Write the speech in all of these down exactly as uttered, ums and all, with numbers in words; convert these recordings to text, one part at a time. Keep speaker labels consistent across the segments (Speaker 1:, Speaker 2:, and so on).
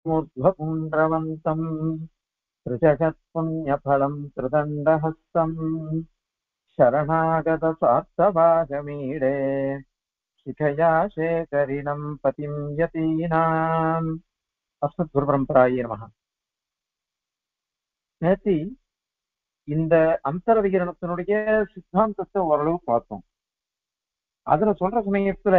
Speaker 1: ऊर्ध्वपुण्ड्रवन्तम् त्रिजगत्पुण्यफलम् त्रिदण्डहस्तम् शरणागतसार्थभागमीडे शिखया शेखरिणम् पतिं यतीनाम् अस्मद्गुरुपरम्परायै நமः. நேத்தி இந்த அந்தர விகிரணத்தினுடைய சித்தாந்தத்தை ஓரளவு பார்த்தோம். அதுல சொல்ற சமயத்துல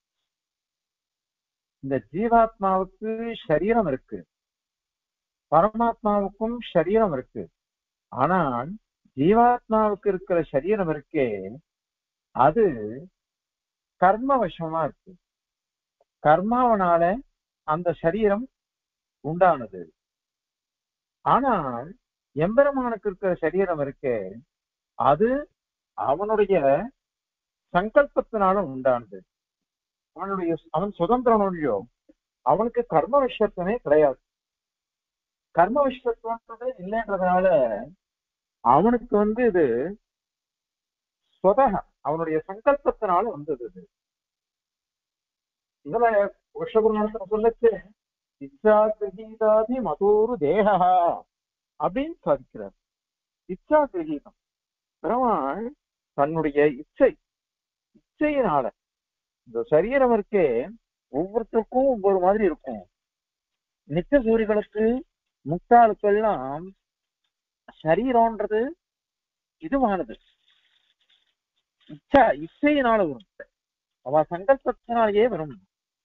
Speaker 1: இந்த ஜீவாத்மாவுக்கு சரீரம் இருக்கு, பரமாத்மாவுக்கும் சரீரம் இருக்கு. ஆனால் ஜீவாத்மாவுக்கு இருக்கிற சரீரம் இருக்கே அது கர்மவசமா இருக்கு. கர்மாவனால அந்த சரீரம் உண்டானது. ஆனால் எம்பெருமானுக்கு இருக்கிற சரீரம் இருக்கே அது அவனுடைய சங்கல்பத்தினால உண்டானது. அவனுடைய அவன் சுதந்திரம் இல்லையோ, அவனுக்கு கர்ம விஷயத்துவமே கிடையாது. கர்ம விஷயத்துவன்றது இல்லைன்றதுனால அவனுக்கு வந்து இது சொதக அவனுடைய சங்கல்பத்தினால வந்தது. இது இதுல விஷகுருநாதன் சொல்லச்சு இச்சா கிரகீதாதி மதோரு தேகா அப்படின்னு சாதிக்கிறார். இச்சா கிரகீதம் பெருமாள் தன்னுடைய இச்சை இச்சையினால இந்த சரீரம் இருக்கே ஒவ்வொருத்தருக்கும் ஒவ்வொரு மாதிரி இருக்கும். நித்திய சூரிகளுக்கு முக்தாளுக்கெல்லாம் சரீரம்ன்றது இதுவானது இச்சா இச்சையினால வரும். அவ சங்கல்பத்தினாலேயே வரும்.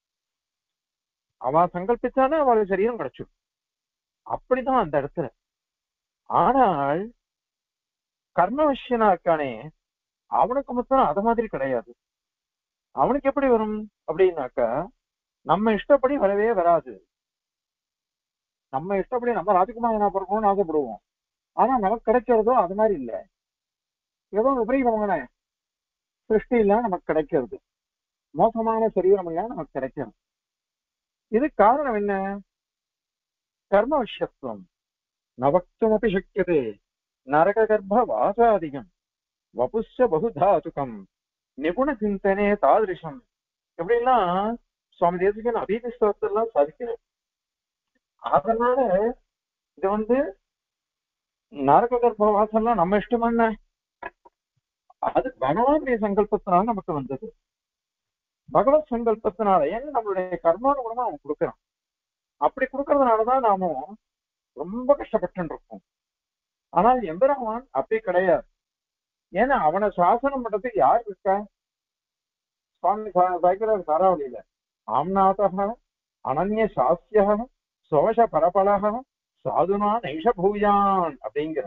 Speaker 1: அவ சங்கல்பிச்சாலும் அவளுக்கு சரீரம் கிடைச்சிடும். அப்படிதான் அந்த இடத்துல. ஆனால் கர்ம விஷயனா இருக்கானே அவனுக்கு மொத்தம் அத மாதிரி கிடையாது. அவனுக்கு எப்படி வரும் அப்படின்னாக்கா நம்ம இஷ்டப்படி வரவே வராது. நம்ம இஷ்டப்படி நம்ம ராஜகுமாரனா பிறக்கணும்னு ஆசைப்படுவோம். ஆனா நமக்கு கிடைக்கிறதோ அது மாதிரி இல்லை. ஏதோ விபரீதமான சிருஷ்டி இல்ல நமக்கு கிடைக்கிறது, மோசமான சரீரம் இல்ல நமக்கு கிடைக்கிறது. இது காரணம் என்ன? கர்ம விஷயத்துவம். நவக்துமபி சக்கியதே நரக கர்ப்ப வாசாதிகம் வபுஷ்ய பகுதாதுகம் நிபுண சிந்தனே தாதிருஷம் எப்படிலாம் சுவாமி தேசிகன் அபீதிஸ்தவத்தெல்லாம் சாதிக்கிறார். அதனால இது வந்து நரக கர்ப்ப வாசம்லாம் நம்ம இஷ்டம் என்ன, அது பகவானுடைய சங்கல்பத்தினால நமக்கு வந்தது. பகவத் சங்கல்பத்தினால ஏன்னா நம்மளுடைய கர்மானுகுணமா அவன் கொடுக்குறான். அப்படி கொடுக்கறதுனாலதான் நாமும் ரொம்ப கஷ்டப்பட்டு இருக்கோம். ஆனால் எம்பெருமான் அப்படி கிடையாது. ஏன்னா அவனை சாசனம் பண்றதுக்கு யார் இருக்கா? சுவாமி வைக்கிறார் தாராவளியில ஆம்நாதக அனன்ய சாஸ்திய சோஷ பரபலக சாதுனா நைஷ பூயான் அப்படிங்கிற.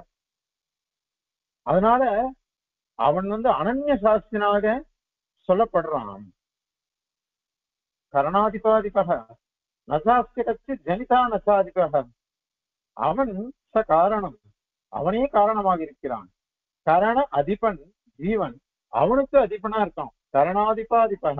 Speaker 1: அதனால அவன் வந்து அனன்ய சாஸ்தியனாக சொல்லப்படுறான். கரணாதிபாதிபக நசாஸ்திய கட்சி ஜனிதா நசாதிபக. அவன் ச காரணம், அவனே காரணமாக இருக்கிறான். கரண அதிபன் ஜீவன் அவனுக்கு அதிபனா இருக்கான். கரணாதிபாதிபக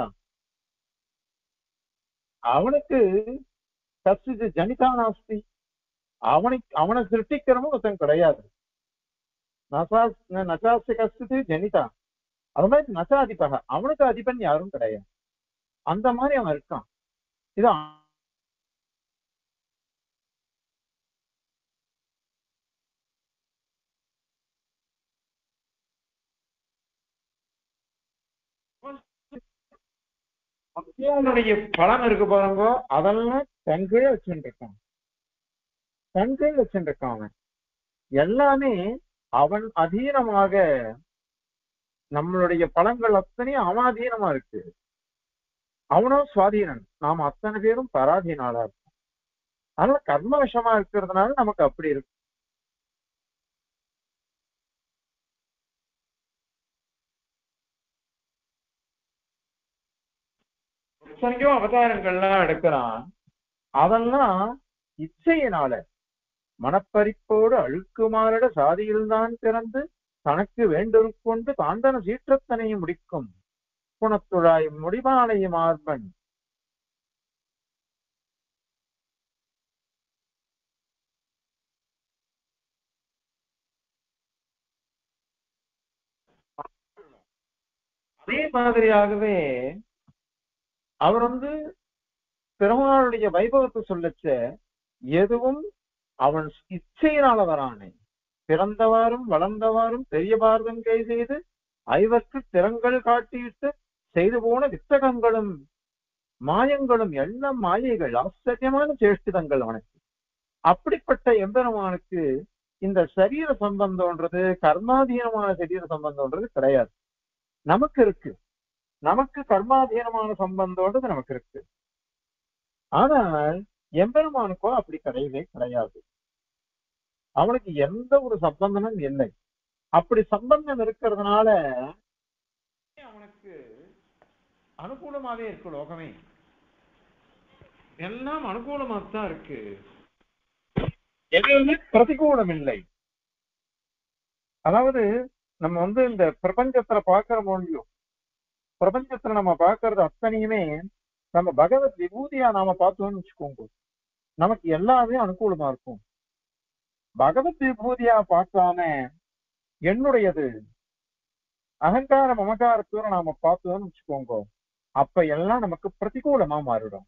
Speaker 1: அவனுக்கு கசிது ஜனிதா நாஸ்தி. அவனுக்கு அவனை சிருஷ்டிக்கிறவன் ஒருத்தன் கிடையாது. நசாஸ் நசாஸ்தி கசிது ஜனிதா. அது மாதிரி நசாதிபக அவனுக்கு அதிபன் யாரும் கிடையாது. அந்த மாதிரி அவன் இருக்கான். இது அவனுடைய பலன் இருக்கு பாருங்க, அதெல்லாம் தங்கீழ வச்சுட்டு இருக்கான். தங்கீழ வச்சுட்டு இருக்கான். அவன் எல்லாமே அவன் அதீனமாக, நம்மளுடைய பலன்கள் அத்தனையும் அவன் அதீனமா இருக்கு. அவனும் சுவாதீனன், நாம அத்தனை பேரும் பராதீனாளா இருக்கும். அதனால கர்ம விஷமா இருக்கிறதுனால நமக்கு அப்படி இருக்கு. எத்தனையோ அவதாரங்கள்லாம் எடுக்கிறான். அதெல்லாம் இச்சையினால மனப்பறிப்போடு அழுக்குமாறிட சாதியில்தான் பிறந்து தனக்கு வேண்டொரு கொண்டு தாண்டன சீற்றத்தனையும் முடிக்கும் குணத்துழாய் முடிவாளைய மார்பன். அதே மாதிரியாகவே அவர் வந்து பெருமாளுடைய வைபவத்தை சொல்லச்ச எதுவும் அவன் இச்சையினால வரானே. பிறந்தவாறும் வளர்ந்தவாறும் பெரிய பாரதம் கை செய்து ஐவர்க்கு திறங்கள் காட்டிவிட்டு செய்து போன வித்தகங்களும் மாயங்களும் எல்லாம் மாயைகள், ஆச்சரியமான சேஷ்டிதங்கள் அவனுக்கு. அப்படிப்பட்ட எம்பெருமானுக்கு இந்த சரீர சம்பந்தம்ன்றது, கர்மாதீனமான சரீர சம்பந்தம்ன்றது கிடையாது. நமக்கு இருக்கு, நமக்கு கர்மாதீனமான சம்பந்தம்ன்றது நமக்கு இருக்கு. ஆனால் எம்பெருமானுக்கோ அப்படி கிடையவே கிடையாது. அவனுக்கு எந்த ஒரு சம்பந்தமும் இல்லை. அப்படி சம்பந்தம் இருக்கிறதுனால அவனுக்கு அனுகூலமாவே இருக்கு. லோகமே எல்லாம் அனுகூலமாகத்தான் இருக்கு, எதுவுமே பிரதிகூலம் இல்லை. அதாவது நம்ம வந்து இந்த பிரபஞ்சத்துல பாக்குற மொழியும், பிரபஞ்சத்துல நம்ம பாக்குறது அத்தனையுமே நம்ம பகவத் விபூதியா நாம பார்த்தோம்னு வச்சுக்கோங்க, நமக்கு எல்லாமே அனுகூலமா இருக்கும். பகவத் விபூதியா பார்க்காம என்னுடையது அகங்கார மமகாரத்தோட நாம பார்த்தோம்னு வச்சுக்கோங்க, அப்ப எல்லாம் நமக்கு பிரதிகூலமா மாறிடும்.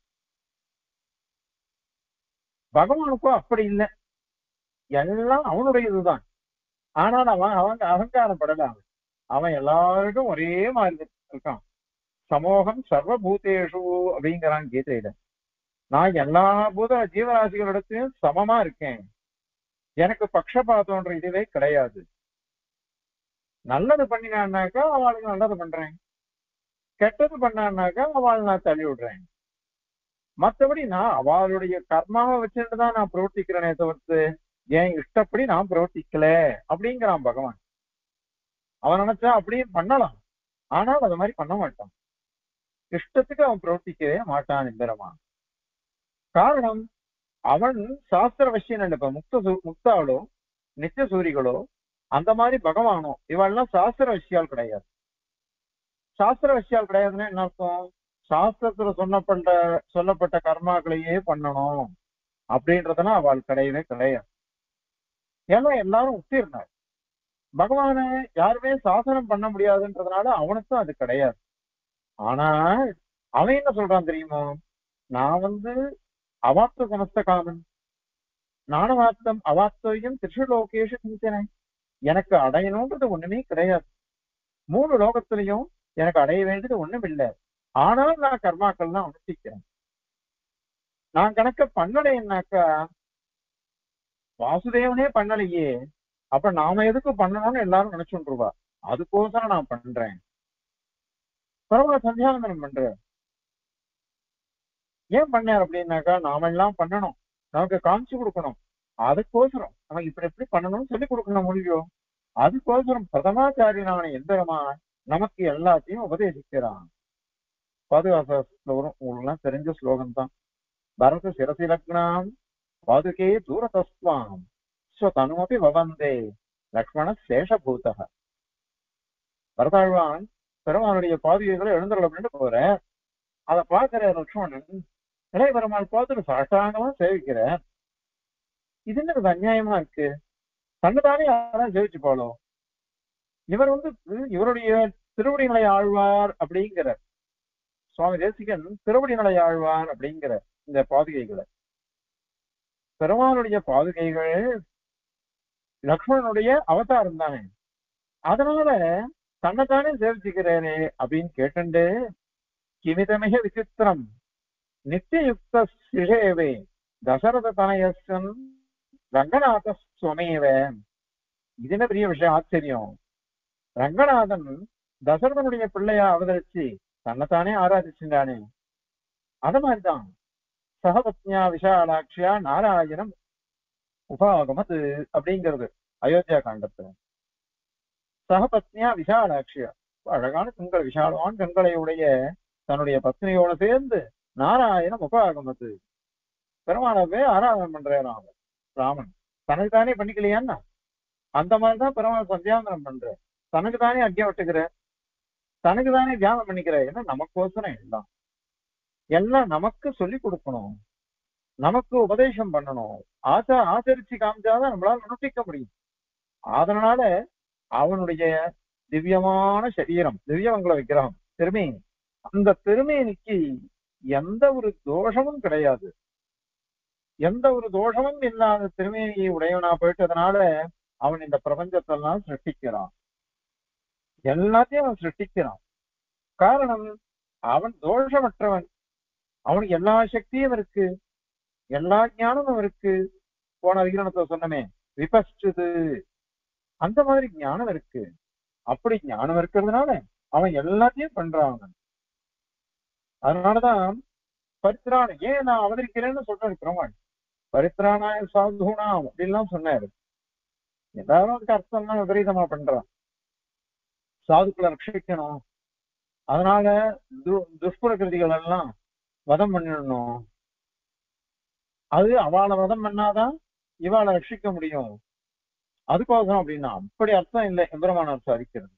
Speaker 1: பகவானுக்கும் அப்படி இல்லை, எல்லாம் அவனுடையதுதான். ஆனால் அவன் அவங்க அகங்காரம் படல. அவன் அவன் எல்லாருக்கும் ஒரே மாதிரி இருக்கான். சமோகம் சர்வபூதேஷு அப்படிங்கிறான் கீதையில. நான் எல்லா பூத ஜீவராசிகளிடத்தையும் சமமா இருக்கேன், எனக்கு பக்ஷபாதம்ன்ற இதுவே கிடையாது. நல்லது பண்ணினான்னாக்கா அவளுக்கு நல்லது பண்றேன், கெட்டது பண்ணான்னாக்கா அவள் நான் தள்ளி விடுறேன். மற்றபடி நான் அவளுடைய கர்மாவை வச்சுட்டு தான் நான் பிரவர்த்திக்கிறேனே தவிர்த்து என் இஷ்டப்படி நான் பிரவர்த்திக்கல அப்படிங்கிறான் பகவான். அவன் நினைச்சா அப்படியே பண்ணலாம், ஆனால் அது மாதிரி பண்ண மாட்டான். இஷ்டத்துக்கு அவன் பிரவர்த்திக்கவே மாட்டான் எம்பெருமான். காரணம், அவன் சாஸ்திர வசியன் இல்ல. இப்ப முக்த முக்தாளோ நித்திய சூரிகளோ அந்த மாதிரி பகவானோ இவெல்லாம் சாஸ்திர விஷயால் கிடையாது. சாஸ்திர விஷயால் கிடையாதுன்னா என்ன அர்த்தம்? சாஸ்திரத்துல சொன்னப்பட்ட சொல்லப்பட்ட கர்மாக்களையே பண்ணணும் அப்படின்றதுனா அவள் கிடையவே கிடையாது. ஏன்னா எல்லாரும் உத்திர்னார். பகவான யாருமே சாசனம் பண்ண முடியாதுன்றதுனால அவனுக்கும் அது கிடையாது. ஆனா அவன் என்ன சொல்றான் தெரியுமா? நான் வந்து அவாப்த சமஸ்த காமன், நானவாப்தம் அவாப்தம் திருஷலோகேஷு சிந்தனை. எனக்கு அடையணும்ன்றது ஒண்ணுமே கிடையாது, மூணு லோகத்திலையும் எனக்கு அடைய வேண்டியது ஒண்ணும் இல்லை. ஆனால் நான் கர்மாக்கள் தான் அனுஷ்டிக்கிறேன். நான் கணக்க பண்ணலைன்னாக்கா வாசுதேவனே பண்ணலையே, அப்ப நாம எதுக்கு பண்ணணும்னு எல்லாரும் நினைச்சுருவா. அதுக்கோசரம் நான் பண்றேன். பரவாயில்ல, சந்தியாவந்தனம் பண்றேன். ஏன் பண்ணார் அப்படின்னாக்கா நாம எல்லாம் பண்ணணும், நமக்கு காமிச்சு கொடுக்கணும். அதுக்கோசரம் நமக்கு இப்படி எப்படி பண்ணணும்னு சொல்லி கொடுக்கணும் முடியும். அதுக்கோசரம் பிரதமாச்சாரியனான எந்திரமான நமக்கு எல்லாத்தையும் உபதேசிக்கிறான். பாதுகாப்பு வரும், உங்களுக்கு தெரிஞ்ச ஸ்லோகம் தான். பரத சிரசி லக்னாம் பாதுகே தூரதஸ்வாம் ஸ்வதனுமபி வவந்தே லக்ஷ்மண சேஷபூதக. பரதாழ்வான் பெருமானுடைய பாதுகைகளை எழுந்துள்ள அப்படின்னு போற, அதை பார்க்கிற லக்ஷ்மணன் இளைய பெருமாள் பார்த்துட்டு சாஷ்டாங்கமா சேவிக்கிற. இது என்ன அநியாயமா இருக்கு? தன்னுதானே யாரும் சேவிச்சு போலும். இவர் வந்து இவருடைய திருவடி நிலை ஆழ்வார் அப்படிங்கிற சுவாமி தேசிகன் திருவடி நிலை ஆழ்வார் அப்படிங்கிற இந்த பாதுகைகளை, பெருமானுடைய பாதுகைகள் லக்ஷ்மணனுடைய அவதாரம் தானே, அதனால தன்னைத்தானே சேவிச்சுக்கிறேனே அப்படின்னு கேட்டுண்டு கிமிதமிக விசித்திரம் நித்தியுக்த சிஷேவே தசரத தனயசன் ரங்கநாத சுவமேவ. இது என்ன பெரிய விஷயம், ஆச்சரியம். ரங்கநாதன் தசரதனுடைய பிள்ளையா அவதரிச்சு தன்னைத்தானே ஆராதிச்சுட்டானே. அத மாதிரிதான் சகபத்னியா விஷாலாட்சியா நாராயணம் உபாகமது அப்படிங்கிறது அயோத்தியா காண்டத்துல. சகபத்னியா விஷாலாட்சியா, அழகான கண்கள், விஷாலமான கண்களை உடைய தன்னுடைய பத்னியோட சேர்ந்து நாராயணம் உபாகமது பெருமானவே ஆராதனம் பண்றான் ராமன். ராமன் தனக்கு தானே பண்ணிக்கலையான்னா அந்த மாதிரிதான் பெருமாள் சந்தியாந்தனம் பண்ற. தனக்கு தானே அக்கியம் விட்டுக்கிற, தனக்கு தானே தியானம் பண்ணிக்கிற. ஏன்னா நமக்கோசரம் எல்லாம் எல்லாம் நமக்கு சொல்லி கொடுக்கணும், நமக்கு உபதேசம் பண்ணணும். ஆச்சா ஆச்சரிச்சு காமிச்சாதான் நம்மளால அனுஷ்டிக்க முடியும். அதனால அவனுடைய திவ்யமான சரீரம், திவ்யமங்கல விக்கிரகம், திருமேனி, அந்த திருமேனிக்கு எந்த ஒரு தோஷமும் கிடையாது. எந்த ஒரு தோஷமும் இல்லாத திருமேனியை உடையவனா போயிட்டதுனால அவன் இந்த பிரபஞ்சத்தெல்லாம் சிருஷ்டிக்கிறான், எல்லாத்தையும் அவன் சிருஷ்டிக்கிறான். காரணம், அவன் தோஷமற்றவன், அவனுக்கு எல்லா சக்தியும் இருக்கு, எல்லா ஞானமும் இருக்கு. போன அதிகரணத்தை சொன்னமே விபஸ்டுது, அந்த மாதிரி ஞானம் இருக்கு. அப்படி ஞானம் இருக்கிறதுனால அவன் எல்லாத்தையும் பண்றான் அவன். அதனாலதான் பரித்ராண ஏன் நான் அவதரிக்கிறேன்னு சொல்றேன் பெருமாள். பரித்ராணாய சாதுனாம் அப்படின்லாம் சொன்னாரு. எல்லாரும் அதுக்கு அர்த்தம்லாம் விபரீதமா பண்றான். சாதுக்களை ரட்சிக்கணும், அதனால து துஷ்பிரகிருதிகள் எல்லாம் வதம் பண்ணிடணும், அது அவளை வதம் பண்ணாதான் இவாளை ரட்சிக்க முடியும், அதுக்கோசரம் அப்படின்னா அப்படி அர்த்தம் இல்லை. எம்பெருமானார் சாதிக்கிறது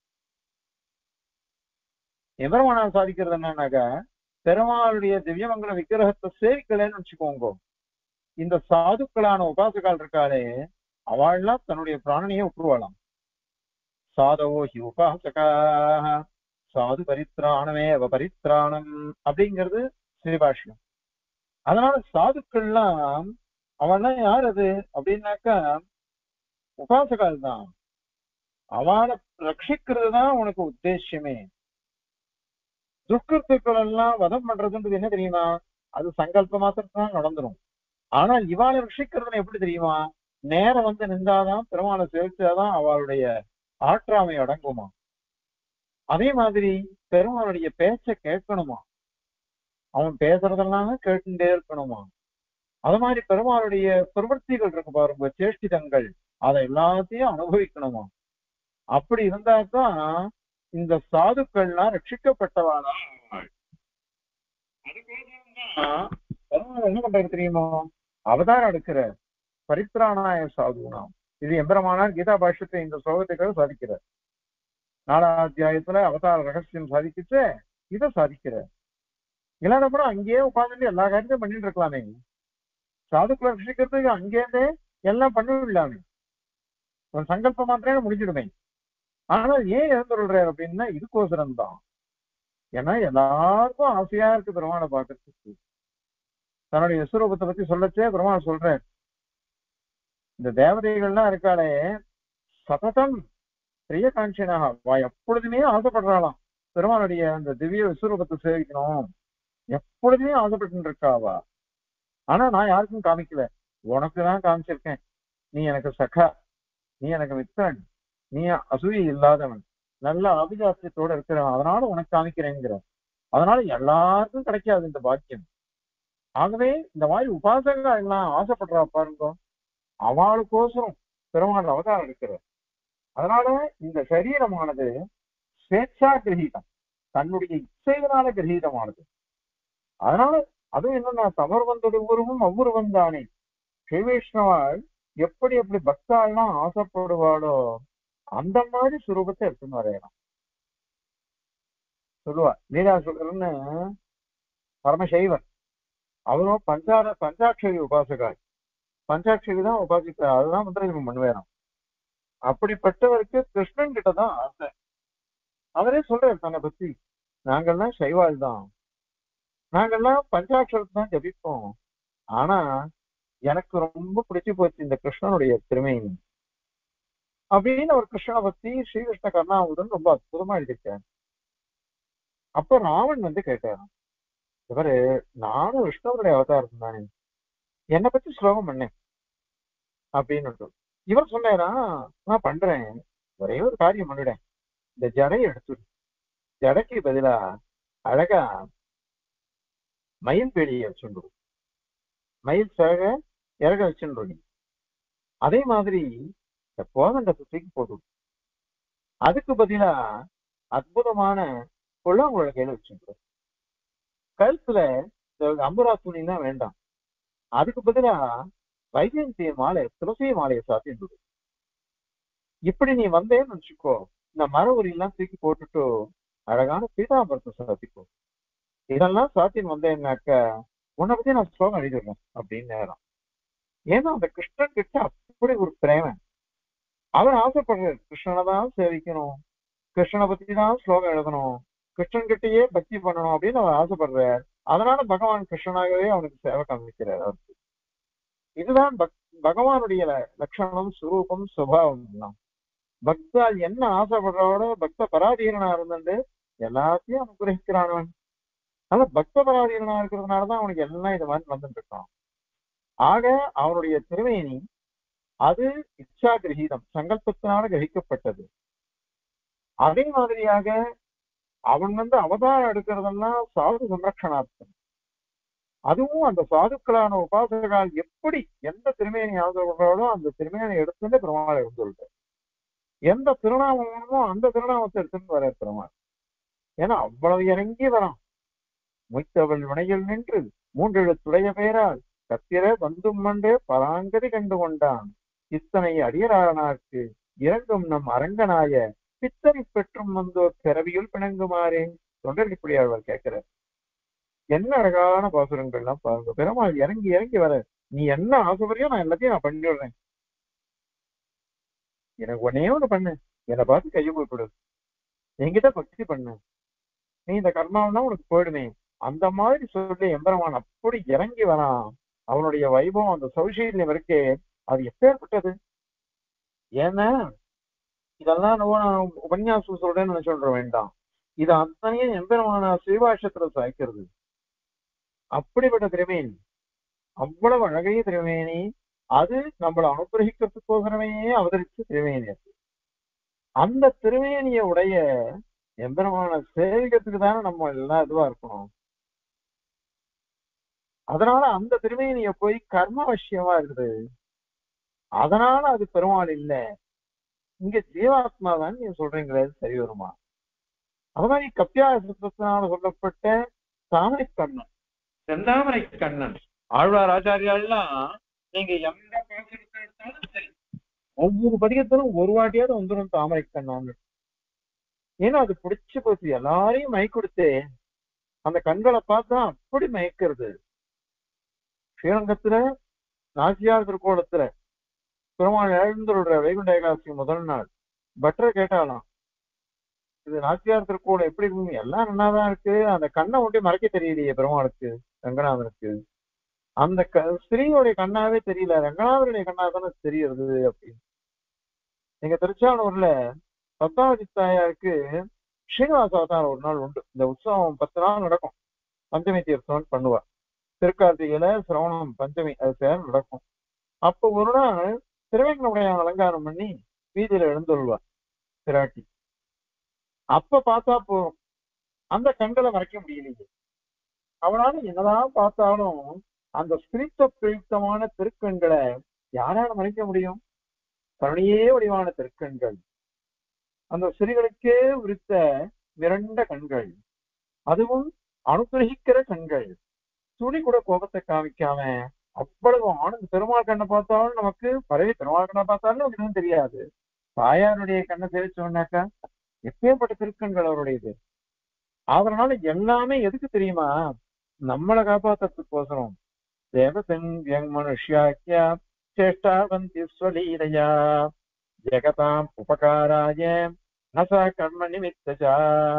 Speaker 1: எம்பெருமானார் சாதிக்கிறது என்னன்னாக்கா, பெருமாளுடைய திவ்யமங்கல விக்கிரகத்தை சேவிக்கலன்னு வச்சுக்கோங்க, இந்த சாதுக்களான உபாசகால் இருக்காளே அவள்லாம் தன்னுடைய பிராணனையே விட்டுருவாளாம். சாதவோ ஹி உபாசகா சாது பரித்ராணமே அவ பரித்ராணம் அப்படிங்கிறது ஸ்ரீபாஷ்யம். அதனால சாதுக்கள்லாம் அவள்லாம் யார் அது அப்படின்னாக்கா உபாசகால் தான். அவளை ரட்சிக்கிறது தான் உனக்கு உத்தேசியமே. துஷ்கிருத்துக்கள் எல்லாம் வதம் பண்றதுன்றது என்ன தெரியுமா, அது சங்கல்ப மாத்திரத்தான் நடந்துரும். ஆனா இவாளை ரட்சிக்கிறதுன்னு எப்படி தெரியுமா, நேரம் வந்து நின்றாதான் பெருமாளை சேவிச்சாதான் அவளுடைய ஆற்றாமை அடங்குமா. அதே மாதிரி பெருமாளுடைய பேச்ச கேட்கணுமா, அவன் பேசுறதெல்லாம் கேட்டுட்டே இருக்கணுமா. அது மாதிரி பெருமாளுடைய பிரவர்த்திகள் இருக்கு பாருங்க, சேஷ்டிதங்கள், அதை எல்லாத்தையும் அனுபவிக்கணுமா. அப்படி இருந்தாதான் இந்த சாதுக்கள்லாம் ரட்சிக்கப்பட்டவானா. பெருமாள் என்ன பண்றது தெரியுமோ, அவதாரம் எடுக்கிற பரித்ராணாய சாதுனாம். இது எம்பெருமானார் கீதா பாஷ்யத்தை இந்த ஸ்லோகத்துக்காக சாதிக்கிறார். நாலாம் அத்தியாயத்துல அவதார ரகசியம் சாதிக்கிச்சு இதை சாதிக்கிற. இல்லைன்னா கூட அங்கேயே உட்கார்ந்துட்டு எல்லா காரியத்தையும் பண்ணிட்டு இருக்கலாமே, சாதுக்களை ரட்சிக்கிறதுக்கு அங்கேருந்தே எல்லாம் பண்ணிவிடலாமே, ஒரு சங்கல்பம் மாத்திரமே முடிஞ்சிடுமே. ஆனா ஏன் எழுந்துள்ளார் அப்படின்னா இதுக்கோசரம் தான். ஏன்னா எல்லாருக்கும் ஆசையா இருக்கு பெருமாளை பார்க்கறதுக்கு. தன்னுடைய விஸ்வரூபத்தை பத்தி சொல்லச்சே பெருமாள் சொல்றேன், இந்த தேவதைகள்லாம் இருக்காளே சததம் பிரிய காஞ்சனாக வா எப்பொழுதுமே ஆசைப்படுறாளாம் பெருமாளுடைய அந்த திவ்ய விஸ்வரூபத்தை சேவிக்கணும், எப்பொழுதுமே ஆசைப்பட்டு இருக்காவா. ஆனா நான் யாருக்கும் காமிக்கல, உனக்கு தான் காமிச்சிருக்கேன். நீ எனக்கு சகா, நீ எனக்கு மித்திரன், நீ அசூயை இல்லாதவன், நல்ல அபிஜாத்தியத்தோட இருக்கிறவன், அதனால உனக்கு காமிக்கிறேங்கிற. அதனால எல்லாருக்கும் கிடைக்காது இந்த பாக்கியம். ஆகவே இந்த மாதிரி உபாசகங்கள் எல்லாம் ஆசைப்படுறா பாருங்க, அவளுக்கோசரம் பெருமாள் அவதாரம் இருக்கிறார். அதனால இந்த சரீரமானது ஸ்வேச்சா கிரகீதம், தன்னுடைய இச்சையினால கிரகீதமானது. அதனால அதுவும் என்னன்னா தமர்வந்தோட உருவம் அவ்வுருவம் தானே. ஸ்ரீவைஷ்ணவாள் எப்படி எப்படி பக்தாள்லாம் ஆசைப்படுவாளோ அந்த மாதிரி சுரூபத்தை எடுத்துன்னு வரையலாம் சொல்லுவா. லீலா சொல்றன்னு பரமசைவர், அவரும் பஞ்சார பஞ்சாட்சரி உபாசகாள், பஞ்சாட்சரி தான் உபாசிக்க, அதுதான் மந்திரம் பண்ணுவேறாம். அப்படிப்பட்டவருக்கு கிருஷ்ணன் கிட்டதான் ஆசை. அவரே சொல்றாரு தன்னை பத்தி, நாங்கள்லாம் சைவாள் தான், நாங்கள்லாம் பஞ்சாட்சரத்தை தான் ஜபிப்போம், ஆனா எனக்கு ரொம்ப பிடிச்சு போச்சு இந்த கிருஷ்ணனுடைய திறமை அப்படின்னு ஒரு கிருஷ்ணனை பத்தி ஸ்ரீகிருஷ்ண கர்ணாவுடன் ரொம்ப அற்புதமா எழுதியிருக்காரு. அப்ப ராவன் வந்து கேட்டாராம், இவரு நானும் விஷ்ணுவனுடைய அவதாரம் தானே, என்னை பத்தி ஸ்லோகம் பண்ணேன் அப்படின்னு. இவர் சொன்னாரா, நான் பண்றேன், ஒரே ஒரு காரியம் பண்ணிட்டேன், இந்த ஜடையை எடுத்துடு, ஜடைக்கு பதிலா அழகா மயில் பேடியை வச்சுடு, மயில் சிறக இறக வச்சுடு, அதே மாதிரி இந்த கோதண்டத்தை தூக்கி போட்டு, அதுக்கு பதிலா அற்புதமான கொள்ளாங்குழல் வச்சுடு, கழுத்துல அம்புரா துணி தான் வேண்டாம், அதுக்கு பதிலா வைஜெயந்திய மாலை துளசி மாலையை சாத்திட்டு, இப்படி நீ வந்தேன்னு வச்சுக்கோ, இந்த மர உரியெல்லாம் தூக்கி போட்டுட்டு அழகான பீதாம்பரத்தை சாத்திக்கோ, இதெல்லாம் சாத்தின்னு வந்தேன்னாக்க உன்னை பத்தி நான் ஸ்லோகம் எழுதிடுறேன் அப்படின்னு நேரம். ஏன்னா அந்த கிருஷ்ணன் கிட்ட அப்படி ஒரு பிரேமன், அவன் ஆசைப்படுறாரு கிருஷ்ணனை தான் சேவிக்கணும், கிருஷ்ணனை பத்தி தான் ஸ்லோகம் எழுதணும், கிருஷ்ணன் கிட்டயே பக்தி பண்ணணும் அப்படின்னு அவன் ஆசைப்படுறார். அதனால பகவான் கிருஷ்ணனாகவே அவனுக்கு சேவை காமிக்கிறார் அவருக்கு. இதுதான் பக் பகவானுடைய லட்சணம், சுரூபம், சுபாவம் தான். பக்தால் என்ன ஆசைப்படுறோட பக்த பராதீரனா இருந்துட்டு எல்லாத்தையும் அனுகிரகிக்கிறானவன். ஆனா பக்த பராதீரனா இருக்கிறதுனாலதான் அவனுக்கு எல்லாம் இது மாதிரி வந்துட்டு இருக்கான். ஆக அவனுடைய திருவேணி அது இச்சா கிரகீதம், சங்கல்பத்தினால கிரகிக்கப்பட்டது. அதே மாதிரியாக அவன் வந்து அவதாரம் எடுக்கிறதெல்லாம் சாது சம்ரக்ஷணார்த்தம். அதுவும் அந்த சாதுக்களான உபாசகர்கள் எப்படி எந்த திருமேனி ஆதரவுகளோ அந்த திருமேனை எடுத்துட்டு பெருமாளை எடுத்துள்ளார். எந்த திருநாமம் வேணுமோ அந்த திருநாமத்தை எடுத்துட்டு வர பெருமாள். ஏன்னா அவ்வளவு இறங்கி வரான். மொய்த்தவள் வினையில் நின்று மூன்றெழுத்துடைய பெயரால் கத்திர வந்தும் மண்டு பராங்கதி கண்டு கொண்டான். இத்தனை அடியரானார்க்கு இறங்கும் நம் அரங்கனாய பித்தனை பெற்றும் வந்தோர் பிறவியுள் பிணங்குமாறே. தொண்டர்படியாளர் கேட்கிறார். என்ன அழகான பாசுரங்கள்லாம் பாருங்க. பெருமாள் இறங்கி இறங்கி வர, நீ என்ன ஆசைப்படியோ நான் எல்லாத்தையும் நான் பண்ணிடுறேன், எனக்கு ஒன்னே ஒண்ணு பண்ணு, என்னை பார்த்து கையை போய்விடு, என்கிட்ட பக்தி பண்ணு, நீ இந்த கர்மாவெல்லாம் உனக்கு போயிடுமே, அந்த மாதிரி சொல்லி எம்பெருமான் அப்படி இறங்கி வரான். அவனுடைய வைபவம், அந்த சௌசீல்யம் இருக்கே, அது எப்பேற்பட்டது. ஏன்னா இதெல்லாம் நான் உபன்யாசம் சொல்றேன்னு சொல்ற வேண்டாம். இது அத்தனையும் எம்பெருமான ஸ்ரீபாஷத்துல சாய்க்கிறது. அப்படிப்பட்ட திருமேனி, அவ்வளவு அழகைய திருமேனி, அது நம்மளை அனுகிரகிக்கிறதுக்கோசரமே அவதரிச்ச திருமேனி. அது அந்த திருமேனிய உடைய எம்பெருமான சேவிக்கிறதுக்கு தானே நம்ம எல்லாம் இதுவா இருக்கணும். அதனால அந்த திருமேனிய போய் கர்ம வசியமா இருக்குது. அதனால அது பெருமாள் இல்லை, இங்க ஜீவாத்மா தான் நீங்க சொல்றீங்களே, சரி வருமா? அது மாதிரி கப்பியாசத்தினால சொல்லப்பட்ட தாமரை கண்ணன், செந்தாமரை கண்ணன், ஆழ்வார் ஆச்சாரியாலாம் நீங்க எந்த பாசுரத்தை எடுத்தாலும் சரி, ஒவ்வொரு பதிகத்திலும் ஒரு வாட்டியாவது வந்துடும் தாமரை கண்ணான்னு. ஏன்னா அது பிடிச்சு போச்சு, எல்லாரையும் மயக்க கொடுத்து அந்த கண்களை பார்த்தா அப்படி மயக்கிறது. ஸ்ரீரங்கத்துல நாச்சியார் திருக்கோலத்துல பெருமாள் எழுந்துள்ள வைகுண்ட ஏகாதசி முதல் நாள் பட்டர் கேட்டாலாம், இது நாச்சியார் திருக்கோலம் எப்படி இருக்கு? எல்லாம் நல்லாதான் இருக்கு, அந்த கண்ணை ஒட்டி மறைக்க தெரியலையே பெருமாளுக்கு, ரங்கநாதனுக்கு அந்த க ஸ்திரீயோடைய கண்ணாவே தெரியல, ரங்கநாதனுடைய கண்ணா தானே தெரியுது அப்படின்னு. எங்க திருச்சானூர்ல பத்மாவதி தாயாருக்கு ஸ்ரீனிவாச அவதாரம் ஒரு நாள் உண்டு. இந்த உற்சவம் பத்து நாள் நடக்கும். பஞ்சமி தீர்த்தம் பண்ணுவா, திருக்கார்த்திகையில சிரவணம் பஞ்சமி அது சேர நடக்கும். அப்போ ஒரு நாள் திருவேங்கடைய அலங்காரம் பண்ணி வீதியில எழுந்துள்ளுவா பிராட்டி. அப்ப பார்த்தா போறோம், அந்த கண்களை மறைக்க முடியலையே. அவனால என்னதான் பார்த்தாலும் அந்த ஸ்திரீத்த பிரயுக்தமான திருக்கண்களை யாரால மறைக்க முடியும்? கருணையே வடிவான திருக்கண்கள், அந்த ஸ்திரீகளுக்கே உரித்த மிரண்ட கண்கள், அதுவும் அனுகிரகிக்கிற கண்கள், துணி கூட கோபத்தை காமிக்காம அவ்வளவு ஆனந்த. பெருமாள் கண்ணை பார்த்தாலும் நமக்கு பறவை, பெருமாள் கண்ணை பார்த்தாலும் ஒன்றும் தெரியாது. தாயாருடைய கண்ணை தெரிவிச்சோம்னாக்கா எப்பேற்பட்ட திருக்கண்கள் அவருடையது. அதனால எல்லாமே எதுக்கு தெரியுமா? நம்மளை காப்பாத்துறதுக்கோசரம். தேவதன் யங் மனுஷ்யாக்கியா சேஷ்டாவந்தி ஸ்வலீலையா ஜெகதாம் உபகாராய நசா கர்ம நிமித்தஜா.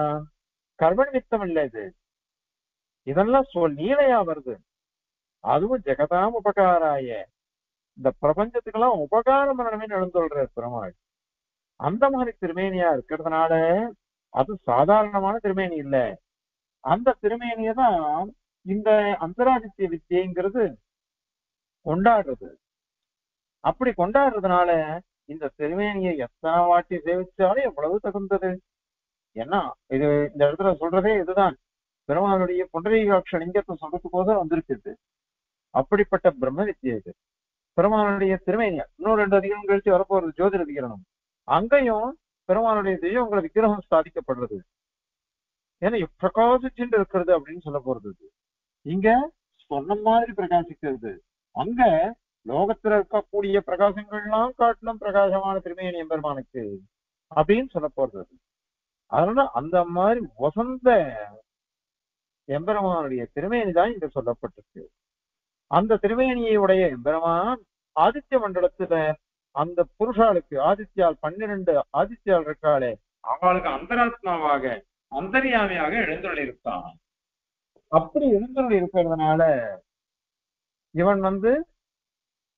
Speaker 1: கர்ம நிமித்தம் இல்லை இது, இதெல்லாம் ஸ்வலீலையா வருது. அதுவும் ஜெகதாம் உபகாராய, இந்த பிரபஞ்சத்துக்கெல்லாம் உபகாரம் பண்ணணுமே எழுந்துள்ளார் பெருமாள். அந்த மாதிரி திருமேனியா இருக்கிறதுனால அது சாதாரணமான திருமேனி இல்லை. அந்த திருமேனியை தான் இந்த அந்தராதித்ய வித்தியைங்கிறது கொண்டாடுறது. அப்படி கொண்டாடுறதுனால இந்த திருமேனியை எத்தனை வாட்டி சேவிச்சாலும் எவ்வளவு தகுந்தது. ஏன்னா இது இந்த இடத்துல சொல்றதே இதுதான், பெருமானுடைய புண்டரீகாட்ச லிங்கத்தை சொல்றதுக்கோசம் வந்திருக்குது. அப்படிப்பட்ட பிரம்ம வித்தியை இது. பெருமானுடைய திருமேனியா இன்னும் ரெண்டு அதிகாரம் கழிச்சு வரப்போறது ஜோதிட அதிகரணம். அங்கேயும் பெருமானுடைய தெய்வங்களை விக்கிரகம் ஸ்தாபிக்கப்படுறது. ஏன்னா பிரகாசிச்சுட்டு இருக்கிறது அப்படின்னு சொல்ல போறது. இங்க சொன்ன மாதிரி பிரகாசிக்கிறது, அங்க லோகத்துல இருக்கக்கூடிய பிரகாசங்கள்லாம் காட்டிலும் பிரகாசமான திருமேனி எம்பெருமானுக்கு அப்படின்னு சொல்ல போறது. அதனால அந்த மாதிரி வசந்த எம்பெருமானுடைய திருமேனி தான் இங்க சொல்லப்பட்டிருக்கு. அந்த திருமேனியை உடைய எம்பெருமான் ஆதித்ய மண்டலத்துல அந்த புருஷாளுக்கு, ஆதித்யால் பன்னிரண்டு ஆதித்யால் இருக்காளே, அவளுக்கு அந்தராத்மாவாக அந்தரியாமையாக எழுந்துள்ளிருக்கான். அப்படி எழுந்துள்ள இருக்கிறதுனால இவன் வந்து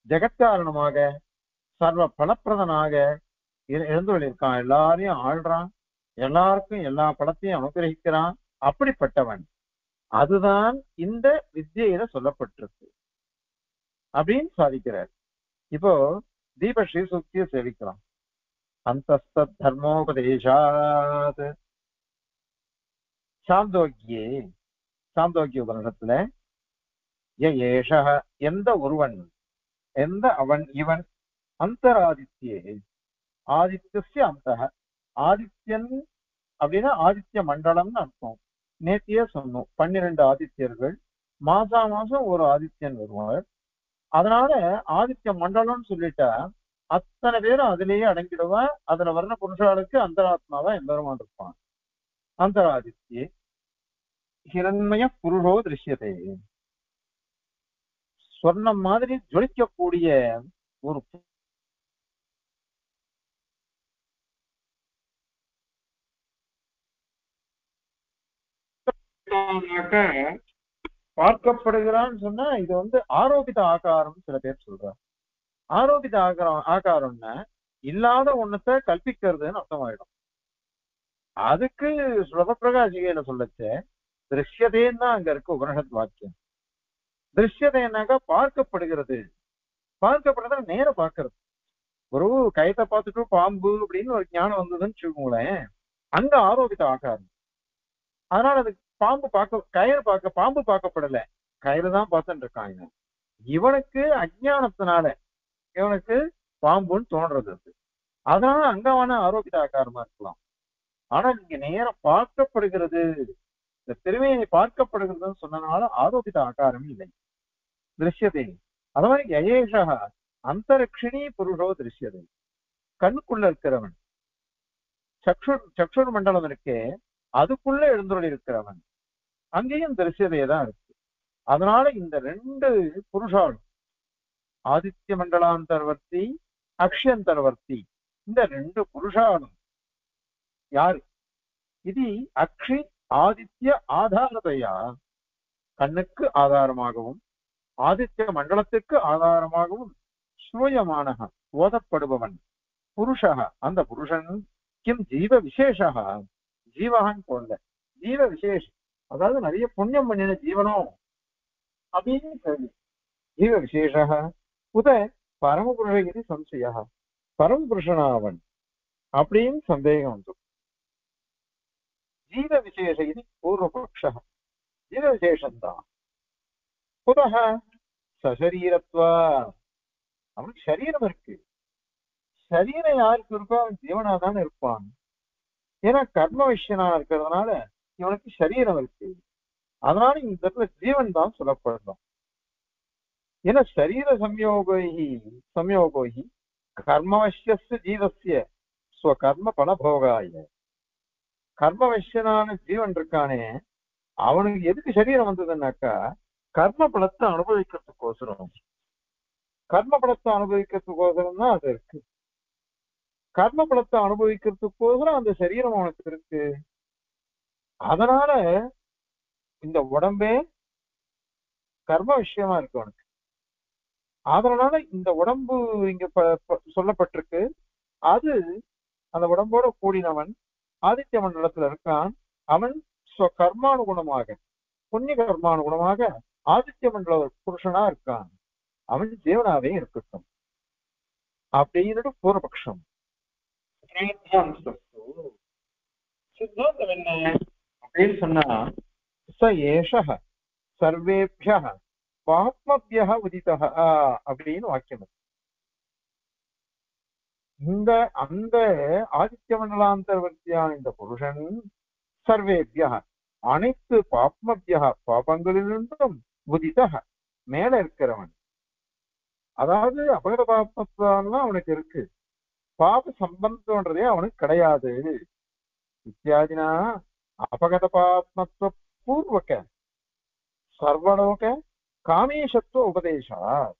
Speaker 1: ஜெகத்காரணமாக சர்வ பலப்பிரதனாக எழுந்துள்ளிருக்கான், எல்லாரையும் ஆள்றான், எல்லாருக்கும் எல்லா பலத்தையும் அனுகிரகிக்கிறான். அப்படிப்பட்டவன் அதுதான் இந்த வித்யில சொல்லப்பட்டிருக்கு அப்படின்னு சாதிக்கிறார். இப்போ தீபஸ்ரீ சூக்தியை சேவிக்கலாம். அந்தஸ்த தர்மோபதேசாத் சாந்தோக்கியே, சாந்தோக்கிய உபனிஷத்துல ஏஷ எந்த ஒருவன், எந்த அவன் இவன், அந்தராதித்யே ஆதித்யஸ்ய அந்த, ஆதித்யன் அப்படின்னா ஆதித்ய மண்டலம்னு அர்த்தம். நேத்தியே சொன்னோம், பன்னிரண்டு ஆதித்யர்கள், மாசா மாசம் ஒரு ஆதித்யன் வருவார். அதனால ஆதித்ய மண்டலம்னு சொல்லிட்டா அத்தனை பேரும் அதிலேயே அடங்கிடுவா. அதுல வர்ற புருஷாளுக்கு அந்தராத்மாவா எம்பெருமான் இருப்பான். அந்தராதித்யே ஹிரண்மய புருஷோ திருஷ்யதே, சொர்ணம் மாதிரி ஜொலிக்கக்கூடிய ஒரு பார்க்கப்படுகிறான்னு சொன்னா இது வந்து ஆரோபித ஆகாரம் சில பேர் சொல்றாங்க. ஆரோபித ஆகாரம் ஆகாரம்னா இல்லாத ஒண்ணத்தை கல்பிக்கிறதுன்னு அர்த்தமாயிடும். அதுக்கு ஸ்வதப்பிரகாசிகையில சொல்லச்ச திருஷ்யதேன்னு தான் அங்க இருக்கு உபனிஷத் வாக்கியம். திருஷ்யதேனாக்கா பார்க்கப்படுகிறது, பார்க்கப்படுறத நேர பார்க்கறது. ஒரு கயத்தை பார்த்துட்டு பாம்பு அப்படின்னு ஒரு ஞானம் வந்ததுன்னு வச்சுக்கோங்களேன், அங்க ஆரோபித ஆகாரம். அதனால அது பாம்பு பார்க்க, கயிறு பார்க்க, பாம்பு பார்க்கப்படல, கயிறு தான் பார்த்துட்டு இருக்காங்க. இவனுக்கு அஜ்ஞானத்தினால இவனுக்கு பாம்புன்னு தோன்றது அது. அதனால அங்கவான ஆரோபித ஆகாரமா இருக்கலாம். ஆனா நீங்க நேரம் பார்க்கப்படுகிறது, இந்த திருமையை பார்க்கப்படுகிறதுன்னு சொன்னதுனால ஆரோபித ஆகாரம் இல்லை, திருஷ்யதே. அது மாதிரி யயேஷா அந்தரிக்ஷிணி புருஷோ திருஷ்யதே, கண்ணுக்குள்ள இருக்கிறவன், சக்ஷு சக்ஷுர் மண்டலம் இருக்கே அதுக்குள்ள எழுந்துள்ள இருக்கிறவன், அங்கேயும் திருஷ்யதே தான் இருக்கு. அதனால இந்த ரெண்டு புருஷாலும் ஆதித்ய மண்டலாந்தர்வர்த்தி அக்ஷயந்தர்வர்த்தி, இந்த ரெண்டு புருஷாலும் யாரு இது அக்ஷி ஆதித்ய ஆதாரதையா, கண்ணுக்கு ஆதாரமாகவும் ஆதித்ய மண்டலத்துக்கு ஆதாரமாகவும் ஸ்ரூயமானக ஓதப்படுபவன் புருஷக, அந்த புருஷன் கிம் ஜீவ விசேஷா, ஜீவகன் போல ஜீவ விசேஷம், அதாவது நிறைய புண்ணியம் பண்ணின ஜீவனோ அப்படின்னு சொல்லி ஜீவ விசேஷ உத பரமபுருஷ இது சம்சய, பரமபுருஷனாவன் அப்படின்னு சந்தேகம் வந்து. ஜீவ விசேஷ இது பூர்வபக்ஷ, ஜீவ விசேஷந்தான். புதக சரீரத்வா, அவனுக்கு சரீரம் இருக்கு. சரீரம் யாருக்கு இருக்கோ அவன் ஜீவனா தானே இருப்பான். ஏன்னா கர்ம விஷயனா இருக்கிறதுனால இவனுக்கு சரீரம் இருக்கு. அதனால இந்த இடத்துல ஜீவன் தான் சொல்லப்படணும். ஏன்னா சரீர சம்யோகி சம்யோகி கர்மவசிய ஜீவசிய ஸ்வகர்ம பலபோகாய, கர்மவசியனான ஜீவன் இருக்கானே அவனுக்கு எதுக்கு சரீரம் வந்ததுன்னாக்கா கர்ம பலத்தை அனுபவிக்கிறதுக்கோசரம், கர்ம பலத்தை அனுபவிக்கிறதுக்கோசரம் தான் அது இருக்கு. கர்ம பலத்தை அனுபவிக்கிறதுக்கோசரம் அந்த சரீரம் அவனுக்கு இருக்கு. அதனால இந்த உடம்பே கர்ம விஷயமா இருக்கு அவனுக்கு. அதனால இந்த உடம்பு இங்க சொல்லப்பட்டிருக்கு. அது அந்த உடம்போட கூடினவன் ஆதித்ய மண்டலத்துல இருக்கான். அவன் கர்மானுகுணமாக புண்ணிய கர்மானுகுணமாக ஆதித்ய மண்டல புருஷனா இருக்கான். அவன் ஜீவனாவே இருக்கட்டும் அப்படின்னு பூர்வபக்ஷம். சித்தாந்தம் என்ன அப்படின்னு சொன்னா ச ஏஷ சர்வேபிய பாப்மபிய உதித அப்படின்னு வாக்கியம். இந்த அந்த ஆதித்ய மண்டலாந்தர்வர்த்தியான இந்த புருஷன் சர்வேபிய அனைத்து பாப்மபிய பாபங்களிலிருந்தும் உதித மேல இருக்கிறவன். அதாவது அபகத பாப்மத்தான் அவனுக்கு இருக்கு, பாப சம்பந்தம்ன்றதே அவனுக்கு கிடையாது. இத்தியாதினா அபகத பாப்மத்துவ பூர்வக சர்வலோக காமேஷத்துவ உபதேசா,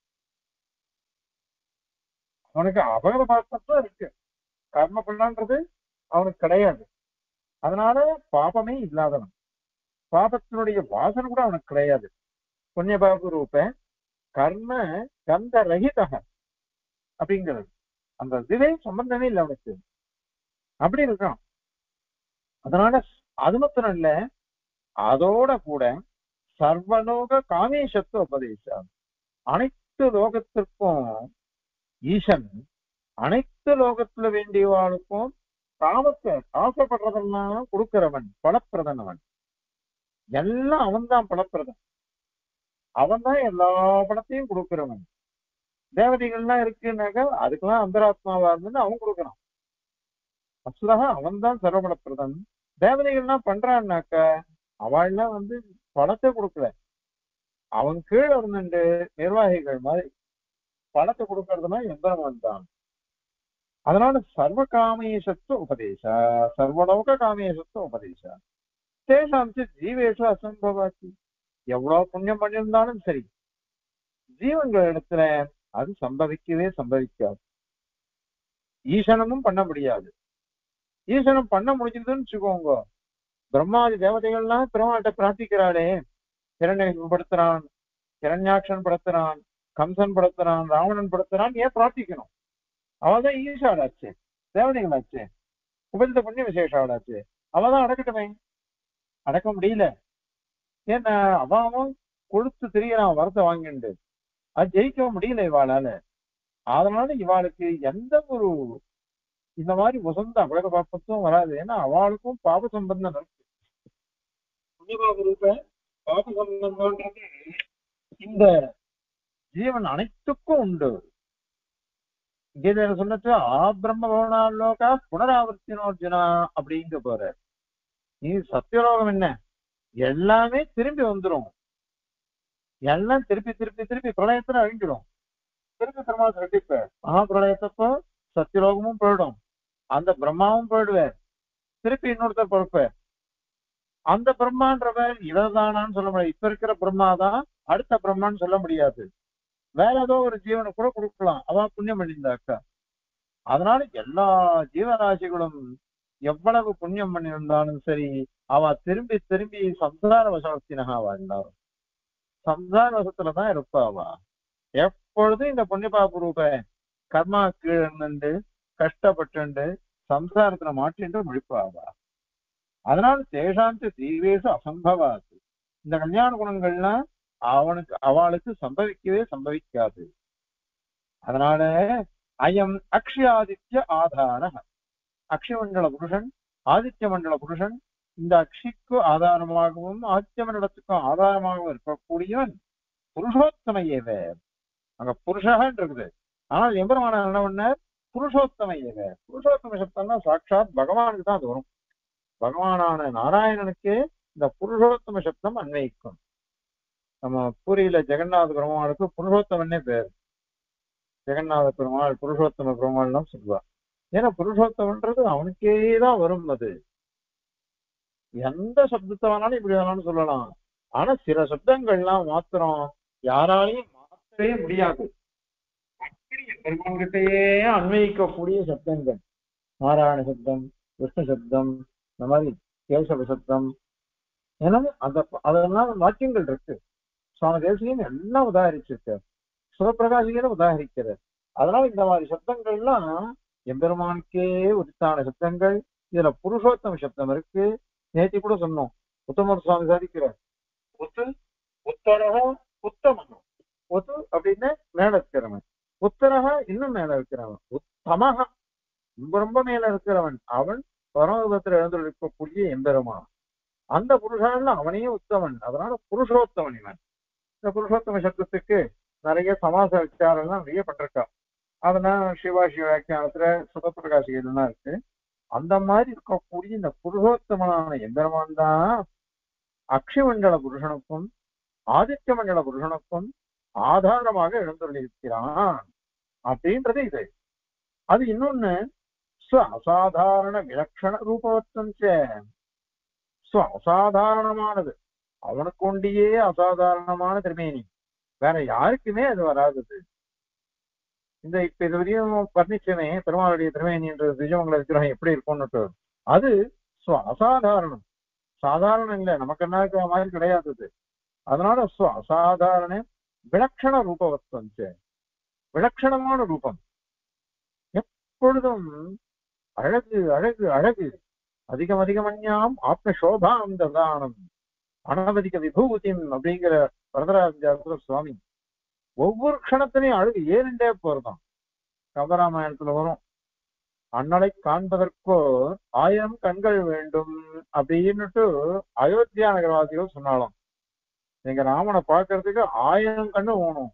Speaker 1: அவனுக்கு அபகத பாப்மத்துவம் இருக்கு, கர்ம பண்ணான்றது அவனுக்கு கிடையாது. அதனால பாபமே இல்லாதவன், பாபத்தினுடைய வாசனை கூட அவனுக்கு கிடையாது. புண்ணிய பாபு ரூப கர்ம கந்த ரஹிதக அப்படிங்கிறது. அந்த இதுவே சம்பந்தமே இல்லை அவனுக்கு, அப்படி இருக்கான். அதனால அது மாத்திரம் இல்ல, அதோட கூட சர்வலோக காமேஷத்துவ உபதேசம். அனைத்து லோகத்திற்கும் ஈசன் அனைத்து லோகத்துல வேண்டியவாளுக்கும் காமத்தை ஆசைப்படுறதெல்லாம் கொடுக்கிறவன், பலப்பிரதன் அவன். எல்லாம் அவன் தான் பலப்பிரதன், அவன் தான் எல்லா பணத்தையும் கொடுக்கிறவன். தேவதைகள்லாம் இருக்குன்னாக்கா அதுக்கெல்லாம் அந்தராத்மாவா இருந்து அவன் கொடுக்கறான். அசுரக அவன் தான் சர்வபலப்பிரதன். தேவதைகள்லாம் பண்றான்னாக்க அவள்லாம் வந்து பணத்தை கொடுக்கல, அவன் கீழே இருந்துட்டு நிர்வாகிகள் மாதிரி பணத்தை கொடுக்கறதுனா எம்பெருமான் தான். அதனால சர்வ காமேசத்துவ உபதேச, சர்வலோக காமேசத்துவ உபதேச. தேசாம் ஜீவேஷு அசம்பவாச்சு. எவ்வளவு புண்ணியம் பண்ணியிருந்தாலும் சரி, ஜீவன்கள் இடத்துல அது சம்பவிக்கவே சம்பவிக்காது. ஈசனமும் பண்ண முடியாது. ஈசனம் பண்ண முடிஞ்சதுன்னு வச்சுக்கோங்க, பிரம்மாதி தேவதைகள்லாம் பெருமாள்கிட்ட பிரார்த்திக்கிறாளே, கிரண்யன் படுத்துறான், கிரண்யாட்சன் படுத்துறான், கம்சன் படுத்துறான், ராவணன் படுத்துறான், ஏன் பிரார்த்திக்கணும்? அவதான் ஈசாடாச்சு, தேவதைகளாச்சு, உபரித புண்ணிய விசேஷாடாச்சு, அவதான் அடக்கட்டுமே. அடக்க முடியல. ஏன்னா அவன் கொழுத்து திரியறான் வரத்தை வாங்கிண்டு, அது ஜெயிக்க முடியல இவாளால. அதனால இவாளுக்கு எந்த ஒரு இந்த மாதிரி வசந்த அபக பாப்பத்தும் வராது. ஏன்னா அவளுக்கும் பாப சம்பந்தம் இருக்கு. புண்ணியபாப பாப சம்பந்தம்ன்றது இந்த ஜீவன் அனைத்துக்கும் உண்டு. கீதையில சொன்னது ஆ பிரம்ம பவனாலோகா புனராவர்த்தினோர்ஜுனா அப்படிங்க போற. நீ சத்தியலோகம் என்ன, எல்லாமே திரும்பி வந்துடும், எல்லாம் திருப்பி திருப்பி திருப்பி பிரளயத்துல அழிஞ்சிடும். திருப்பி பெருமாள் ரெட்டிப்ப மகா பிரளயத்தப்போ சத்தியலோகமும் போயிடும், அந்த பிரம்மாவும் போயிடுவார், திருப்பி இன்னொருத்தர் பொறுப்பார். அந்த பிரம்மான்றவர் இவர்தானான்னு சொல்ல முடியாது. இப்ப இருக்கிற பிரம்மாதான் அடுத்த பிரம்மான்னு சொல்ல முடியாது. வேற ஏதோ ஒரு ஜீவனை கூட கொடுக்கலாம், அவ புண்ணியம் பண்ணியிருந்தாக்கா. அதனால எல்லா ஜீவராசிகளும் எவ்வளவு புண்ணியம் பண்ணியிருந்தாலும் சரி, அவ திரும்பி திரும்பி சம்சார வசத்தினகா வாழ்ந்தாரும், சம்சார வசத்துலதான் இருப்பா. அவ எப்பொழுதும் இந்த புண்ணியபாபு ரூப கர்மா கீழே கஷ்டப்பட்டு சம்சாரத்துல மாற்றின்று முடிப்பாவா. அதனால தேசாந்த தீவேசு அசம்பவாது. இந்த கல்யாண குணங்கள்லாம் அவனுக்கு அவளுக்கு சம்பவிக்கவே சம்பவிக்காது. அதனால அயம் அக்ஷயாதித்ய ஆதார, அக்ஷய மண்டல புருஷன் ஆதித்ய மண்டல புருஷன், இந்த அக்ஷிக்கு ஆதாரமாகவும் ஆதித்ய மண்டலத்துக்கும் ஆதாரமாகவும் இருக்கக்கூடியவன் புருஷோத்தமையேவ. அங்க புருஷகன் இருக்குது, ஆனால் எம்பெருமான என்ன பண்ண புருஷோத்தமையேவ. புருஷோத்தம சப்தம்னா சாட்சாத் பகவானுக்கு தான் அது வரும். பகவானான நாராயணனுக்கு இந்த புருஷோத்தம சப்தம் அன்வயிக்கும். நம்ம பூரியில ஜெகநாத பெருமாளுக்கு புருஷோத்தமன்னே பேர். ஜெகநாத பெருமாள் புருஷோத்தம பெருமாள்லாம் சொல்லுவா. ஏன்னா புருஷோத்தமன்றது அவனுக்கே தான் வரும். அது எந்த சப்தத்தை வேணாலும் இப்படி வேணாலும் சொல்லலாம். ஆனா சில சப்தங்கள்லாம் மாத்திரம் யாராலையும் மாற்றவே முடியாது. அப்படி பெருமாள்கிட்டயே அன்வயிக்கக்கூடிய சப்தங்கள், நாராயண சப்தம், விஷ்ணு சப்தம், இந்த மாதிரி கேசவ சப்தம், ஏன்னா அந்த அதெல்லாம் வாக்கியங்கள் இருக்கு. சுவாமி தேசிகன் எல்லாம் உதாகரிச்சிருக்கார், சிவபிரகாசிகனும் உதாகரிக்கிறார். அதனால இந்த மாதிரி சப்தங்கள்லாம் எம்பெருமானுக்கே உரித்தான சப்தங்கள். இதுல புருஷோத்தம சப்தம் இருக்கு. நேற்று கூட சொன்னோம், உத்தமர் சுவாமி சாதிக்கிறார், உத்து உத்தரக உத்தமன். உத்து அப்படின்னு மேல இருக்கிறவன், உத்தரக இன்னும் மேல இருக்கிறவன், உத்தமக ரொம்ப ரொம்ப மேல இருக்கிறவன். அவன் பரமபதத்தில் எழுந்திருக்கக்கூடிய எம்பெருமான். அந்த புருஷன் அவனையே உத்தமன். அதனால புருஷோத்தமன் இவன். இந்த புருஷோத்தம சப்தத்துக்கு நிறைய சமாச விசாரம்லாம் நிறைய பட்டிருக்கா. அதெல்லாம் சிவாசி வியாக்கியானத்துல சுகப்பிரகாசிகள்லாம் இருக்கு. அந்த மாதிரி இருக்கக்கூடிய இந்த புருஷோத்தமனான எம்பெருமான் தான் அக்ஷய மண்டல புருஷனுக்கும் ஆதித்ய மண்டல புருஷனுக்கும் ஆதாரமாக எழுந்துள்ளிருக்கிறான் அப்படின்றது இது. அது இன்னொன்னு அசாதாரண விலட்சண ரூபவத்தம். அசாதாரணமானது, அவனுக்கு ஒண்டியே அசாதாரணமான திருமேனி, வேற யாருக்குமே அது வராது. இந்த இப்ப இது வரையும் வர்ணிச்சமே பெருமாளுடைய திருமேனி என்ற திஜமங்கல விக்கிரகம் எப்படி இருக்கும்னு, அது அசாதாரணம். சாதாரணம் இல்லை, நமக்கு என்ன மாதிரி கிடையாது. அதனால அசாதாரண விலட்சண ரூபவத்வம் விலட்சணமான ரூபம், எப்பொழுதும் அழகு அழகு அழகு, அதிகம் அதிகமன்யாம் ஆத்ம சோபாம் ததானம் அனவதிக விபூதிம் அப்படிங்கிற வரதராஜ சுவாமி ஒவ்வொரு க்ஷணத்திலையும் அழகு ஏறிண்டே போறதாம். கம்பராமாயணத்துல வரும், அண்ணலை காண்பதற்கோ ஆயிரம் கண்கள் வேண்டும் அப்படின்னுட்டு அயோத்தியா நகரவாசிகள் சொன்னாலும் எங்க ராமனை பார்க்கறதுக்கு ஆயிரம் கண்ணு வேணும்.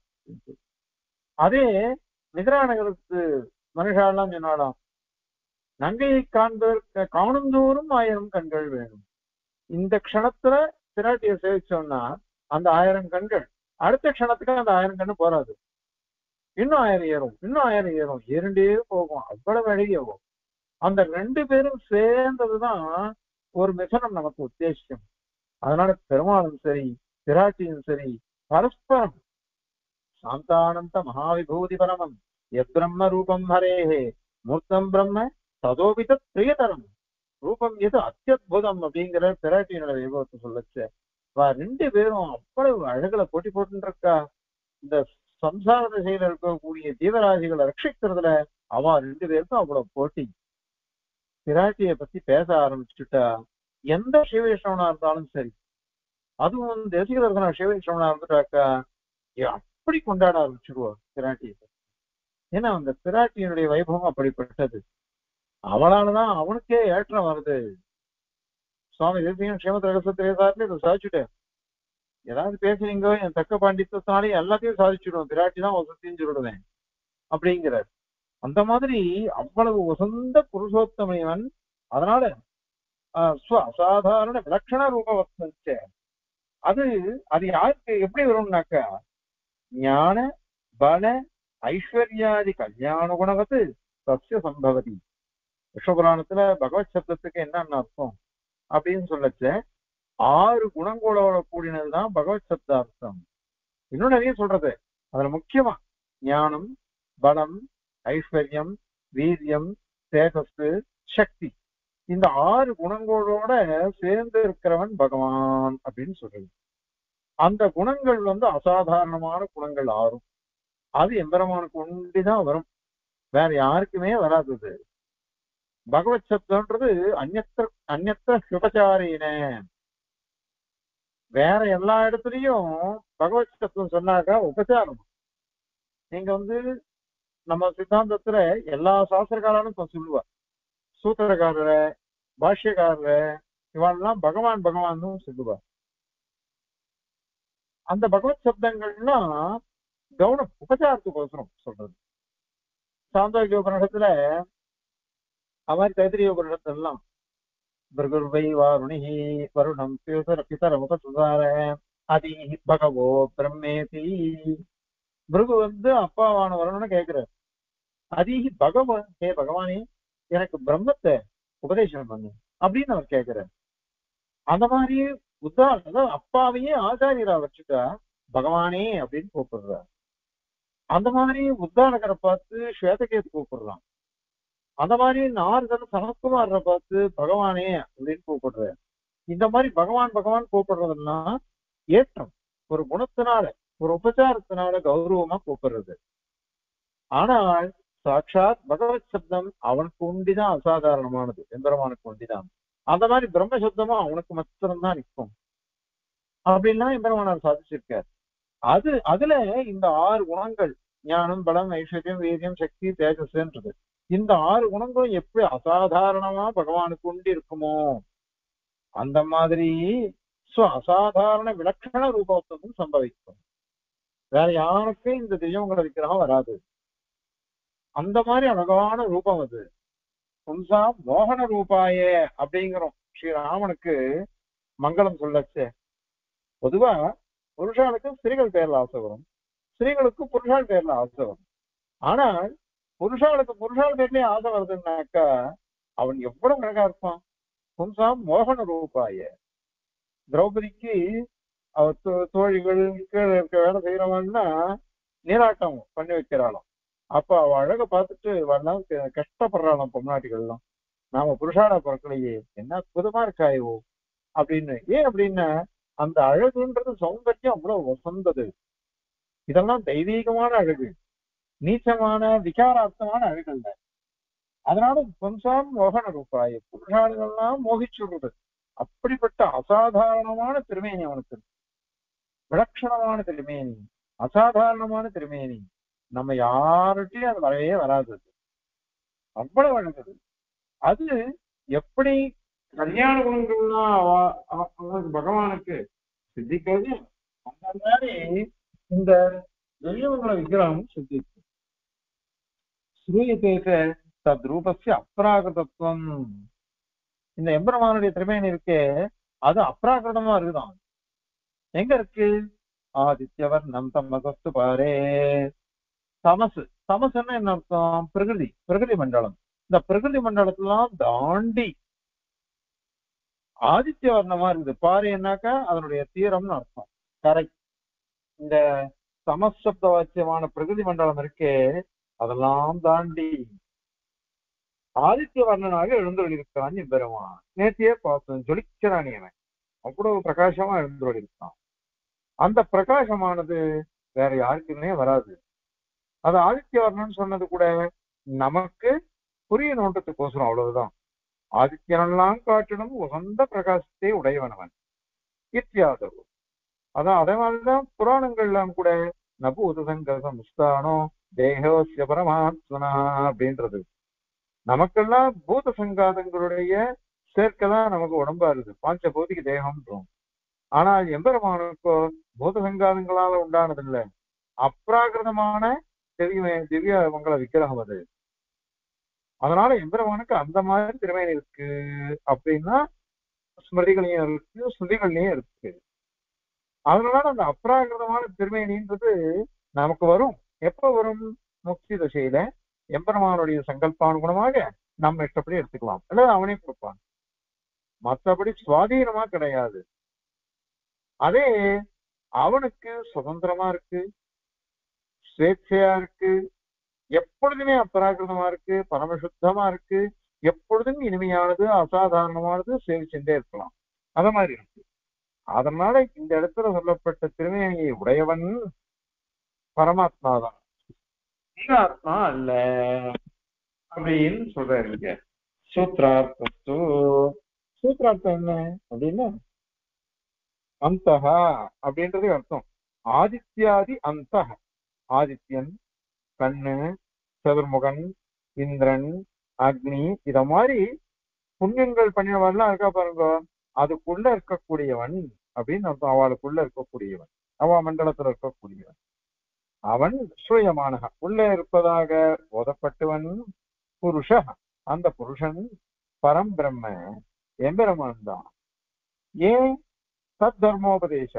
Speaker 1: அதே மிதிரா நகரத்து மனுஷாலாம் சொன்னாலாம், நங்கையை காண்பதற்கு காணுந்தோறும் ஆயிரம் கண்கள் வேணும். இந்த க்ஷணத்துல பிராட்டியை சேவிச்சோம்னா அந்த ஆயிரம் கண்கள் அடுத்த க்ஷணத்துக்கு அந்த ஆயிரம் கண்ணு போறாது, இன்னும் ஆயிரம் ஏறும், இன்னும் ஆயிரம் ஏறும், ஏறிண்டே போகும். அவ்வளவு அழகியவும் அந்த ரெண்டு பேரும் சேர்ந்ததுதான் ஒரு மிசனம் நமக்கு உத்தேசியம். அதனால பெருமாளும் சரி பிராட்டியும் சரி பரஸ்பரம் சாந்தானந்த மகாவிபூதி பரமம் எப்ரம்ம ரூபம் ஹரேஹே மூர்த்தம் பிரம்ம ததோபித பிரியதரம் ரூபம் எது அத்தியுதம் அப்படிங்கிற பிராட்டியினோட வைபவத்தை சொல்லச்சு. ரெண்டு பேரும் அவ்வளவு அழகுல போட்டி போட்டு இருக்கா. இந்த சம்சார திசையில இருக்கக்கூடிய ஜீவராசிகளை ரட்சிக்கிறதுல அவ ரெண்டு பேருக்கும் அவ்வளவு போட்டி. பிராட்டியை பத்தி பேச ஆரம்பிச்சுட்டா எந்த சிவவைஷ்ணவனா இருந்தாலும் சரி, அதுவும் தேசிக தர்சன சிவவைஷ்ணவனா இருந்துட்டாக்கா அப்படி கொண்டாட ஆரம்பிச்சுடுவா பிராட்டியை. ஏன்னா அந்த பிராட்டியினுடைய வைபவம் அப்படிப்பட்டது. அவளாலதான் அவனுக்கே ஏற்றம் வருது. சுவாமி தேசிகன் ஸ்ரீமத் ரகசிய சார்ல இதை சாதிச்சுட்டேன். ஏதாவது பேசுறீங்க என் தக்க பாண்டித்தனாலே எல்லாத்தையும் சாதிச்சுடுவேன், பிராட்டி தான் வசத்தின்னு சொல்லிடுவேன் அப்படிங்கிறார். அந்த மாதிரி அவ்வளவு உசந்த புருஷோத்தமனிவன். அதனால ஆஹ் அசாதாரண விலட்சண ரூபவத்வ அது அது யாருக்கு எப்படி வரும்னாக்கா ஞான பல ஐஸ்வர்யாதி கல்யாண குணவத்து சசிய சம்பவதி. விஸ்வபுராணத்துல பகவத் சப்தத்துக்கு என்னன்னு அர்த்தம் அப்படின்னு சொல்லச்ச ஆறு குணங்களோட கூடினதுதான் பகவத் சப்தார்த்தம். இன்னும் நிறைய சொல்றது. அதுல முக்கியமா ஞானம், பலம், ஐஸ்வர்யம், வீரியம், தேஜஸ், சக்தி, இந்த ஆறு குணங்களோட சேர்ந்து இருக்கிறவன் பகவான் அப்படின்னு சொல்றது. அந்த குணங்கள் வந்து அசாதாரணமான குணங்கள் ஆறும். அது எம்பெருமானுக்கு ஒண்டிதான் வரும், வேற யாருக்குமே வராதது. பகவத் சப்தம்ன்றது அந்நத்திர அந்நத்திர சுபச்சாரின. வேற எல்லா இடத்துலயும் பகவத் சப்தம் சொன்னாக்கா உபச்சாரம். நீங்க வந்து நம்ம சித்தாந்தத்துல எல்லா சாஸ்திரக்காரனும் இப்ப சொல்லுவா, சூத்திரக்காரர பாஷ்யக்காரர இவெல்லாம் பகவான் பகவான் சொல்லுவா. அந்த பகவத் சப்தங்கள்லாம் கவனம் உபச்சாரத்துக்கோசரம் சொல்றது. சாந்தோக்கிய உபநிஷத்துல அவாரி தைத்திரிய உபநிஷத்துலாம் பிருகுர்வை வாருணிஹி வருணம் பிதர பிதரமுபசுதார அதி பகவோ பிரம்மேதி. பிருகு வந்து அப்பாவான வருணன்னு கேட்கிறார். அதிகி பகவான், ஹே பகவானே எனக்கு பிரம்மத்தை உபதேசம் பண்ணு அப்படின்னு அவர் கேட்கிறார். அந்த மாதிரி உதாரணம் அப்பாவையே ஆச்சாரியரா வச்சுட்டா பகவானே அப்படின்னு கூப்பிடுறார். அந்த மாதிரி உத்தாரகரை பார்த்து ஸ்வேதகேத்து கூப்பிடுறான். அந்த மாதிரி நாரதன் சனத்குமாரை பார்த்து பகவானே அப்படின்னு கூப்பிடுறார். இந்த மாதிரி பகவான் பகவான் கூப்பிடுறதுன்னா ஏற்றம், ஒரு குணத்தினால ஒரு உபச்சாரத்தினால கௌரவமா கூப்பிடுறது. ஆனால் சாட்சாத் பகவத் சப்தம் அவனுக்கு உண்டிதான் அசாதாரணமானது, எம்பெருமானுக்கு உண்டிதான். அந்த மாதிரி பிரம்ம சப்தமும் அவனுக்கு மாத்திரம்தான் நிற்கும் அப்படின்லாம் எம்பெருமானார் சாதிச்சிருக்கார். அது அதுல இந்த ஆறு குணங்கள் ஞானம், பலம், ஐஸ்வர்யம், வீரியம், சக்தி, தேஜஸ்ன்றது, இந்த ஆறு குணங்களும் எப்படி அசாதாரணமா பகவானுக்கு உண்டி இருக்குமோ அந்த மாதிரி அசாதாரண விலட்சண ரூபத்தும் சம்பவிக்கும். வேற யாருக்கும் இந்த தெய்வங்களை விக்கிரகம் வராது. அந்த மாதிரி அழகான ரூபம் அது. புன்சா மோகன ரூபாயே அப்படிங்கிறோம் ஸ்ரீராமனுக்கு மங்களம் சொல்லச்சே. பொதுவா புருஷாளுக்கு ஸ்திரீகள் பேர்ல ஆசை வரும், ஸ்திரீகளுக்கு புருஷால் பேர்ல ஆசை வரும். ஆனால் புருஷாளுக்கு புருஷால் பேர்லயே ஆசை வருதுன்னாக்கா அவன் எவ்வளவு அழகா இருப்பான். புன்சா மோகன ரூபாய. திரௌபதிக்கு அவர் தோழிகளுக்கு இருக்க வேலை செய்யறவன்னா நீராட்டம் பண்ணி வைக்கிறாளாம். அப்ப அவ அழக பார்த்துட்டு வரலாம் கஷ்டப்படுறாளாம் பொம்நாட்டிகள்லாம், நாம புருஷாலா பிறக்கலையே, என்ன அற்புதமா இருக்காயோ அப்படின்னு. ஏன் அப்படின்னா அந்த அழகுன்றது சௌந்தர்யம் அவ்வளவு வசந்தது. இதெல்லாம் தெய்வீகமான அழகு, நீச்சமான விகாரார்த்தமான அழகு அல்ல. அதனால பும்சாம் மோகன ரூபாய், புருஷாளுகள்லாம் மோகிச்சு விடுறது. அப்படிப்பட்ட அசாதாரணமான திருமேனி அவனுக்கு, விலட்சணமான திருமேனி, அசாதாரணமான திருமேனி. நம்ம யார்கிட்டயும் அது வரவே வராது. அவ்வளவு அழகுது அது. எப்படி கல்யாண குணங்கள்லாம் அவ- அவ- அவனுக்கு பகவானுக்கு சித்திக்கிறது, அந்த மாதிரி இந்த தெய்வங்கள விக்கிரகம் சித்திக்கு. ஸ்ரூயத்தே தத் ரூபஸ்ய அப்ராகிருதத்துவம். இந்த எம்பெருமானுடைய திருமேனி இருக்கே, அது அப்ராகிருதமா இருக்குதான். எங்க இருக்கு? ஆதித்யவர் நம் தமசஸ்து பாரே. தமசு, தமசுன்னா என்ன அர்த்தம்? பிரகிருதி, பிரகிருதி மண்டலம். இந்த பிரகிருதி மண்டலத்தெல்லாம் தாண்டி ஆதித்ய வர்ணமா இருக்குது. பாறைன்னாக்கா அதனுடைய தீரம்னு அர்த்தம், கரை. இந்த சமசப்த வாச்சியமான பிரகிருதி மண்டலம் இருக்கே, அதெல்லாம் தாண்டி ஆதித்ய வர்ணனாக எழுந்தொழிருக்கான் பெருமான். நேத்தியே பார்த்தோம், ஜொலிக்கிறான் அவன், அவ்வளவு பிரகாசமா எழுந்தொழிருக்கான். அந்த பிரகாசமானது வேற யாருக்குமே வராது. அது ஆதித்ய வர்ணன் சொன்னது கூட நமக்கு புரிய நோட்டத்துக்கோசரம், அவ்வளவுதான். ஆதித்யனெல்லாம் காட்டிலும் உகந்த பிரகாசத்தை உடையவனவன் இத்தியாதவு. அதான் அதே மாதிரிதான் புராணங்கள்லாம் கூட நபூத சங்கரசம் முஸ்தானோ தேகோசிய பரமாத்மனா அப்படின்றது. நமக்கெல்லாம் பூத சங்காதங்களுடைய சேர்க்கைதான் நமக்கு உடம்பா இருக்குது, பாஞ்ச பௌதிக தேகம்ன்றோம். ஆனால் எம்பெருமானுக்கோ பூத சங்காதங்களால உண்டானதில்லை, அப்ராகிருதமான திவ்ய திவ்ய மங்கள விக்கிரகம் அது. அதனால எம்பெருமானுக்கு அந்த மாதிரி திறமையில இருக்கு அப்படின்னா ஸ்மிருதிகளையும் இருக்கு, ஸ்ருதிகள்லயும் இருக்கு. அதனால அந்த அப்ராகிருதமான திருமேனின்றது நமக்கு வரும். எப்ப வரும்? முக்தி தசையில எம்பெருமானுடைய சங்கல்பானுகுணமாக நம்ம இஷ்டப்படி எடுத்துக்கலாம், அல்லது அவனே கொடுப்பான். மற்றபடி சுவாதீனமா கிடையாது. அதே அவனுக்கு சுதந்திரமா இருக்கு, சுவேட்சையா இருக்கு, எப்பொழுதுமே அபராகிருதமா இருக்கு, பரமசுத்தமா இருக்கு, எப்பொழுதும் இனிமையானது, அசாதாரணமானது, சேவிச்சுட்டே இருக்கலாம். அத மாதிரி இருக்கு. அதனால இந்த இடத்துல சொல்லப்பட்ட திருமேனியை உடையவன் பரமாத்மா தான், ஜீவாத்மா அல்ல அப்படின்னு சொல்றாரு. சூத்ரார்த்தத்து, சூத்ரார்த்தம் என்ன அப்படின்னா அந்தஹா அப்படின்றது அர்த்தம். ஆதித்யாதி அந்த, ஆதித்யன், கண்ணு, சதுர்முகன், இந்திரன், அக்னி, இத மாதிரி புண்ணியங்கள் பண்ணினவன்லாம் இருக்கா பாருங்க, அதுக்குள்ள இருக்கக்கூடியவன் அப்படின்னு அர்த்தம். அவளுக்குள்ள இருக்கக்கூடியவன், அவ மண்டலத்துல இருக்கக்கூடியவன் அவன். ஸ்ரூயமானக உள்ள இருப்பதாக ஓதப்பட்டவன். புருஷ, அந்த புருஷன் பரம் பிரம்ம எம்பெருமான் தான். ஏன்? தத் தர்மோபதேச,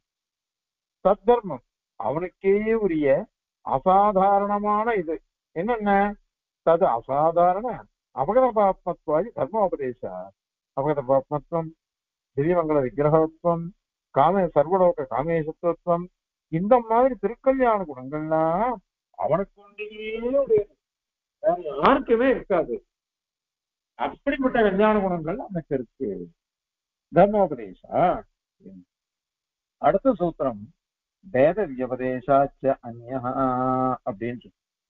Speaker 1: தத் தர்மம் அவனுக்கே உரிய அசாதாரணமான இது என்னென்ன? தது அசாதாரண அபகத பாப்மத்வாதி தர்மோபதேச. அபகத பாப்மத்வம், திவ்யமங்கல விக்கிரகத்துவம், காம சர்வலோக காமேசத்துவம், இந்த மாதிரி திருக்கல்யாண குணங்கள்லாம் அவனுக்கு ஒன்றையே உடையது, வேற யாருக்குமே இருக்காது. அப்படிப்பட்ட கல்யாண குணங்கள் அவனுக்கு இருக்கு. தர்மோபதேசா. அடுத்த சூத்திரம் வேத வியபதேசாச்ச அந்யா அப்படின்னு.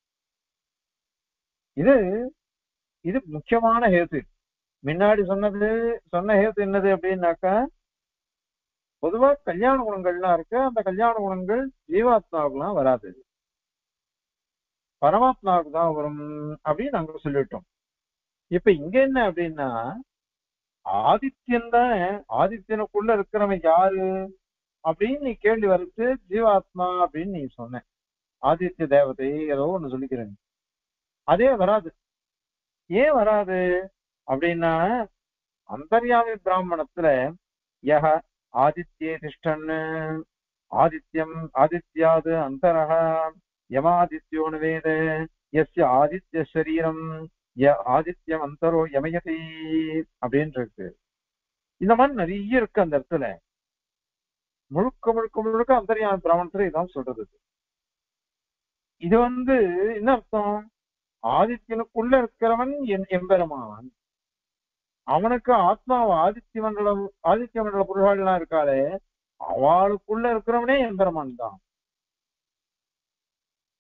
Speaker 1: இது இது முக்கியமான ஹேத்து. முன்னாடி சொன்னது சொன்ன ஹேத்து என்னது அப்படின்னாக்கா, பொதுவா கல்யாண குணங்கள்லாம் இருக்கு, அந்த கல்யாண குணங்கள் ஜீவாத்மாவுக்குலாம் வராது, பரமாத்மாவுக்கு தான் வரும் அப்படின்னு நாங்க சொல்லிட்டோம். இப்ப இங்க என்ன அப்படின்னா, ஆதித்யன் தான், ஆதித்யனுக்குள்ள இருக்கிறவன் யாரு அப்படின்னு நீ கேள்வி வரைச்சு ஜீவாத்மா அப்படின்னு நீ சொன்ன. ஆதித்ய தேவதை ஏதோ ஒண்ணு சொல்லிக்கிறேன், அதே வராது. ஏன் வராது அப்படின்னா, அந்தர்யாமி பிராமணத்துல யஹ ஆதித்யே திஷ்டன்னு, ஆதித்யம் ஆதித்யாது அந்தரஹ யமாதித்யோனு வேத எஸ்ய ஆதித்ய சரீரம் ய ஆதித்யம் அந்தரோ யமயதி அப்படின்னு இருக்கு. இந்த மாதிரி நிறைய இருக்கு அந்த இடத்துல. முழுக்க முழுக்க முழுக்க அந்தர்யாமி பிராமணத்துல இதான் சொல்றது. இது வந்து என்ன அர்த்தம்? ஆதித்யனுக்குள்ள இருக்கிறவன் என் எம்பெருமான், அவனுக்கு ஆத்மாவை ஆதித்ய மண்டலம், ஆதித்ய மண்டல புருஷாலாம் இருக்காளே, அவளுக்குள்ள இருக்கிறவனே எம்பெருமான் தான்.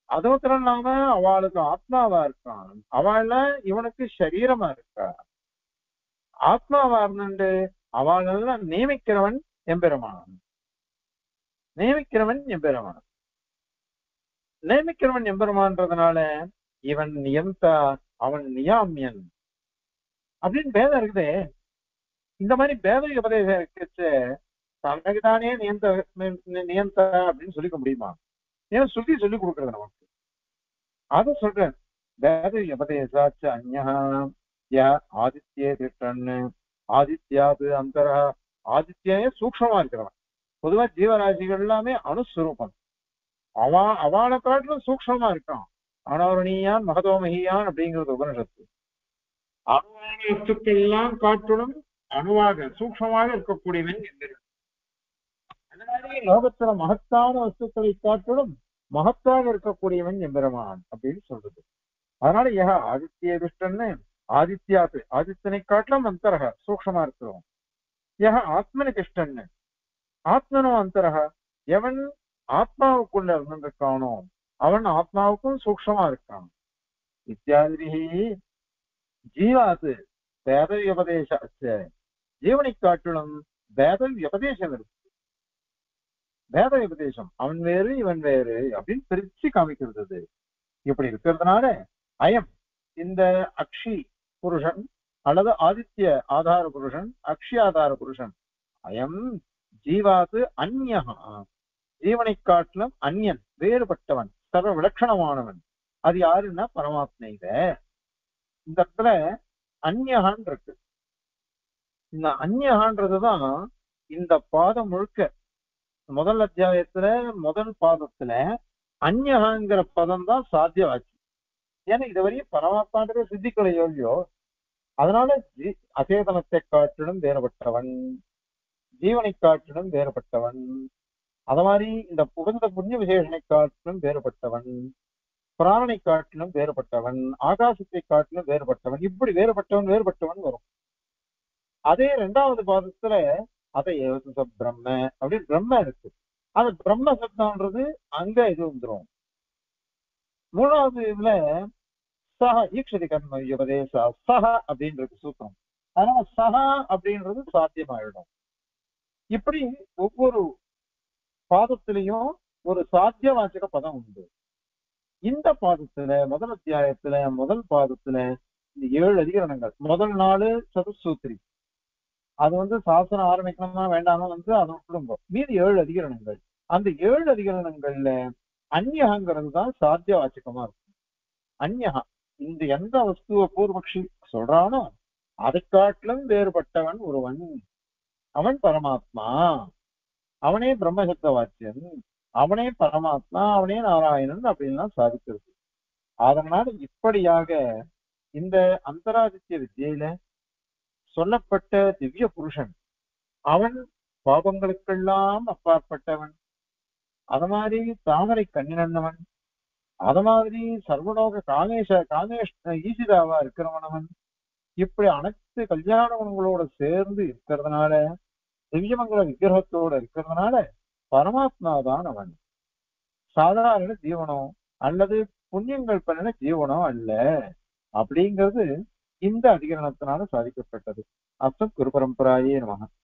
Speaker 1: அது மாத்திரம் இல்லாம அவளுக்கு ஆத்மாவா இருக்கான், அவள இவனுக்கு சரீரமா இருக்கா. ஆத்மாவா இருந்துட்டு அவளெல்லாம் நியமிக்கிறவன் எம்பெருமான், நியமிக்கிறவன் எம்பெருமான், நியமிக்கிறவன் எம்பெருமான்றதுனால இவன் நியம்தா, அவன் நியாமியன் அப்படின்னு பேதம் இருக்குதே. இந்த மாதிரி பேத உபதேசம் இருக்கச்சு தனக்குதானே நியந்த நியந்த அப்படின்னு சொல்லிக்க முடியுமா? ஏன் சுத்தி சொல்லி கொடுக்கறது நமக்கு. அதை சொல்றேன். வேத உபதேசாச்ச அந்யா ய ஆதித்யே திட்டன்னு, ஆதித்யாது அந்தரா, ஆதித்யே சூக்ஷமா இருக்கிறவன். பொதுவா ஜீவராசிகள் எல்லாமே அணுஸ்வரூபம். அவா அவளை காட்டிலும் சூக்ஷமா இருக்கான். அனவரணியான் மகதோமகியான் அப்படிங்கிறது உபனிஷத்து. அணுவான வஸ்துக்கள் எல்லாம் காட்டிலும் அணுவாக சூக்ஷமாக இருக்கக்கூடியவன் என்கிறார். அந்த மாதிரி லோகத்துல மகத்தான வஸ்துக்களை காட்டிலும் மகத்தாக இருக்கக்கூடியவன் எம்பெருமான் அப்படின்னு சொல்றது. அதனால ஏக ஆதித்ய துஷ்டன்னு, ஆதித்யாது ஆதித்தனை காட்டிலும் அந்தரக சூக்ஷமா இருக்கிறோம். ஏக ஆத்மனி கிருஷ்ணன்னு, ஆத்மனோ அந்தரக எவன் ஆத்மாவுக்குள்ள இருந்திருக்கானோ அவன் ஆத்மாவுக்கும் சூக்ஷமா இருக்கான். இத்தியாதி ஜீவாது வேத விபதேச, ஜீவனை காட்டிலும் வேத விபதேசம் இருக்கு. வேத விபதேசம் அவன் வேறு இவன் வேறு அப்படின்னு பிரிச்சு காமிக்கிறது. இப்படி இருக்கிறதுனால அயம் இந்த அக்ஷி புருஷன் அல்லது ஆதித்ய ஆதார புருஷன், அக்ஷி ஆதார புருஷன், அயம் ஜீவாது அந்யகா, ஜீவனை காட்டிலும் அந்யன் வேறுபட்டவன், சர்வ விலட்சணமானவன். அது யாருன்னா பரமாத்மையில. இந்த இடத்துல அந்யகான் இருக்கு. இந்த அந்யகான்றதுதான் இந்த பாதம் முழுக்க. முதல் அத்தியாயத்துல முதல் பாதத்துல அந்யகாங்கிற பதம் தான் சாத்தியவாச்சு. ஏன்னா இதுவரையும் பரமாத்மான்ற சித்திக்களை யோகியோ, அதனால ஜீ அசேதனத்தை காட்டிலும் வேறுபட்டவன், ஜீவனை காட்டிலும் வேறுபட்டவன், அத மாதிரி இந்த புகழ்ந்த புண்ணிய விசேஷனை காட்டிலும் வேறுபட்டவன், பிராணனை காட்டிலும் வேறுபட்டவன், ஆகாசத்தை காட்டிலும் வேறுபட்டவன், இப்படி வேறுபட்டவன் வேறுபட்டவன் வரும். அதே இரண்டாவது பாதத்துல அதை பிரம்ம அப்படின்னு பிரம்ம இருக்கு. அது பிரம்ம சப்தம்ன்றது அங்க இது வந்துடும். மூணாவது இதுல சஹ ஈக்ஷதி கர்ம உபதேச சஹ அப்படின்றது சூத்திரம். அதனால சஹ அப்படின்றது சாத்தியமாயிடும். இப்படி ஒவ்வொரு பாதத்திலையும் ஒரு சாத்திய வாச்சக பதம் உண்டு. இந்த பாதத்துல முதல் அத்தியாயத்துல முதல் பாதத்துல இந்த ஏழு அதிகரணங்கள், முதல் நாலு சதுசூத்திரி, அது வந்து சாசனம் ஆரம்பிக்கணுமா வேண்டாமா வந்து அதை விட்டுடுங்க. மீதி ஏழு அதிகரணங்கள், அந்த ஏழு அதிகரணங்கள்ல அந்யகாங்கிறது தான் சாத்திய வாச்சகமா இருக்கும். அந்யகா இந்த எந்த வஸ்துவ பூர்வபக்ஷி சொல்றானோ அதை காட்டிலும் வேறுபட்டவன் ஒருவன், அவன் பரமாத்மா, அவனே பிரம்மசப்த வாச்சியன், அவனே பரமாத்மா, அவனே நாராயணன் அப்படின்லாம் சாதிக்கிறது. அதனால இப்படியாக இந்த அந்தராதித்ய வித்தியில சொல்லப்பட்ட திவ்ய புருஷன் அவன் பாபங்களுக்கெல்லாம் அப்பாற்பட்டவன், அத மாதிரி தாமரை கண்ணினவன், அத மாதிரி சர்வலோக காமேஷ காமேஷ் ஈசிதாவா இருக்கிறவனவன், இப்படி அனைத்து கல்யாண குணங்களோட சேர்ந்து இருக்கிறதுனால, திவ்யமங்கல விக்கிரகத்தோட இருக்கிறதுனால பரமாத்மாதான் அவன். சாதாரண ஜீவனோ அல்லது புண்ணியங்கள் பண்ணின ஜீவனோ அல்ல அப்படிங்கிறது இந்த அதிகரணத்தினால சாதிக்கப்பட்டது. அஸ்மத் குரு பரம்பராயே நமஹ.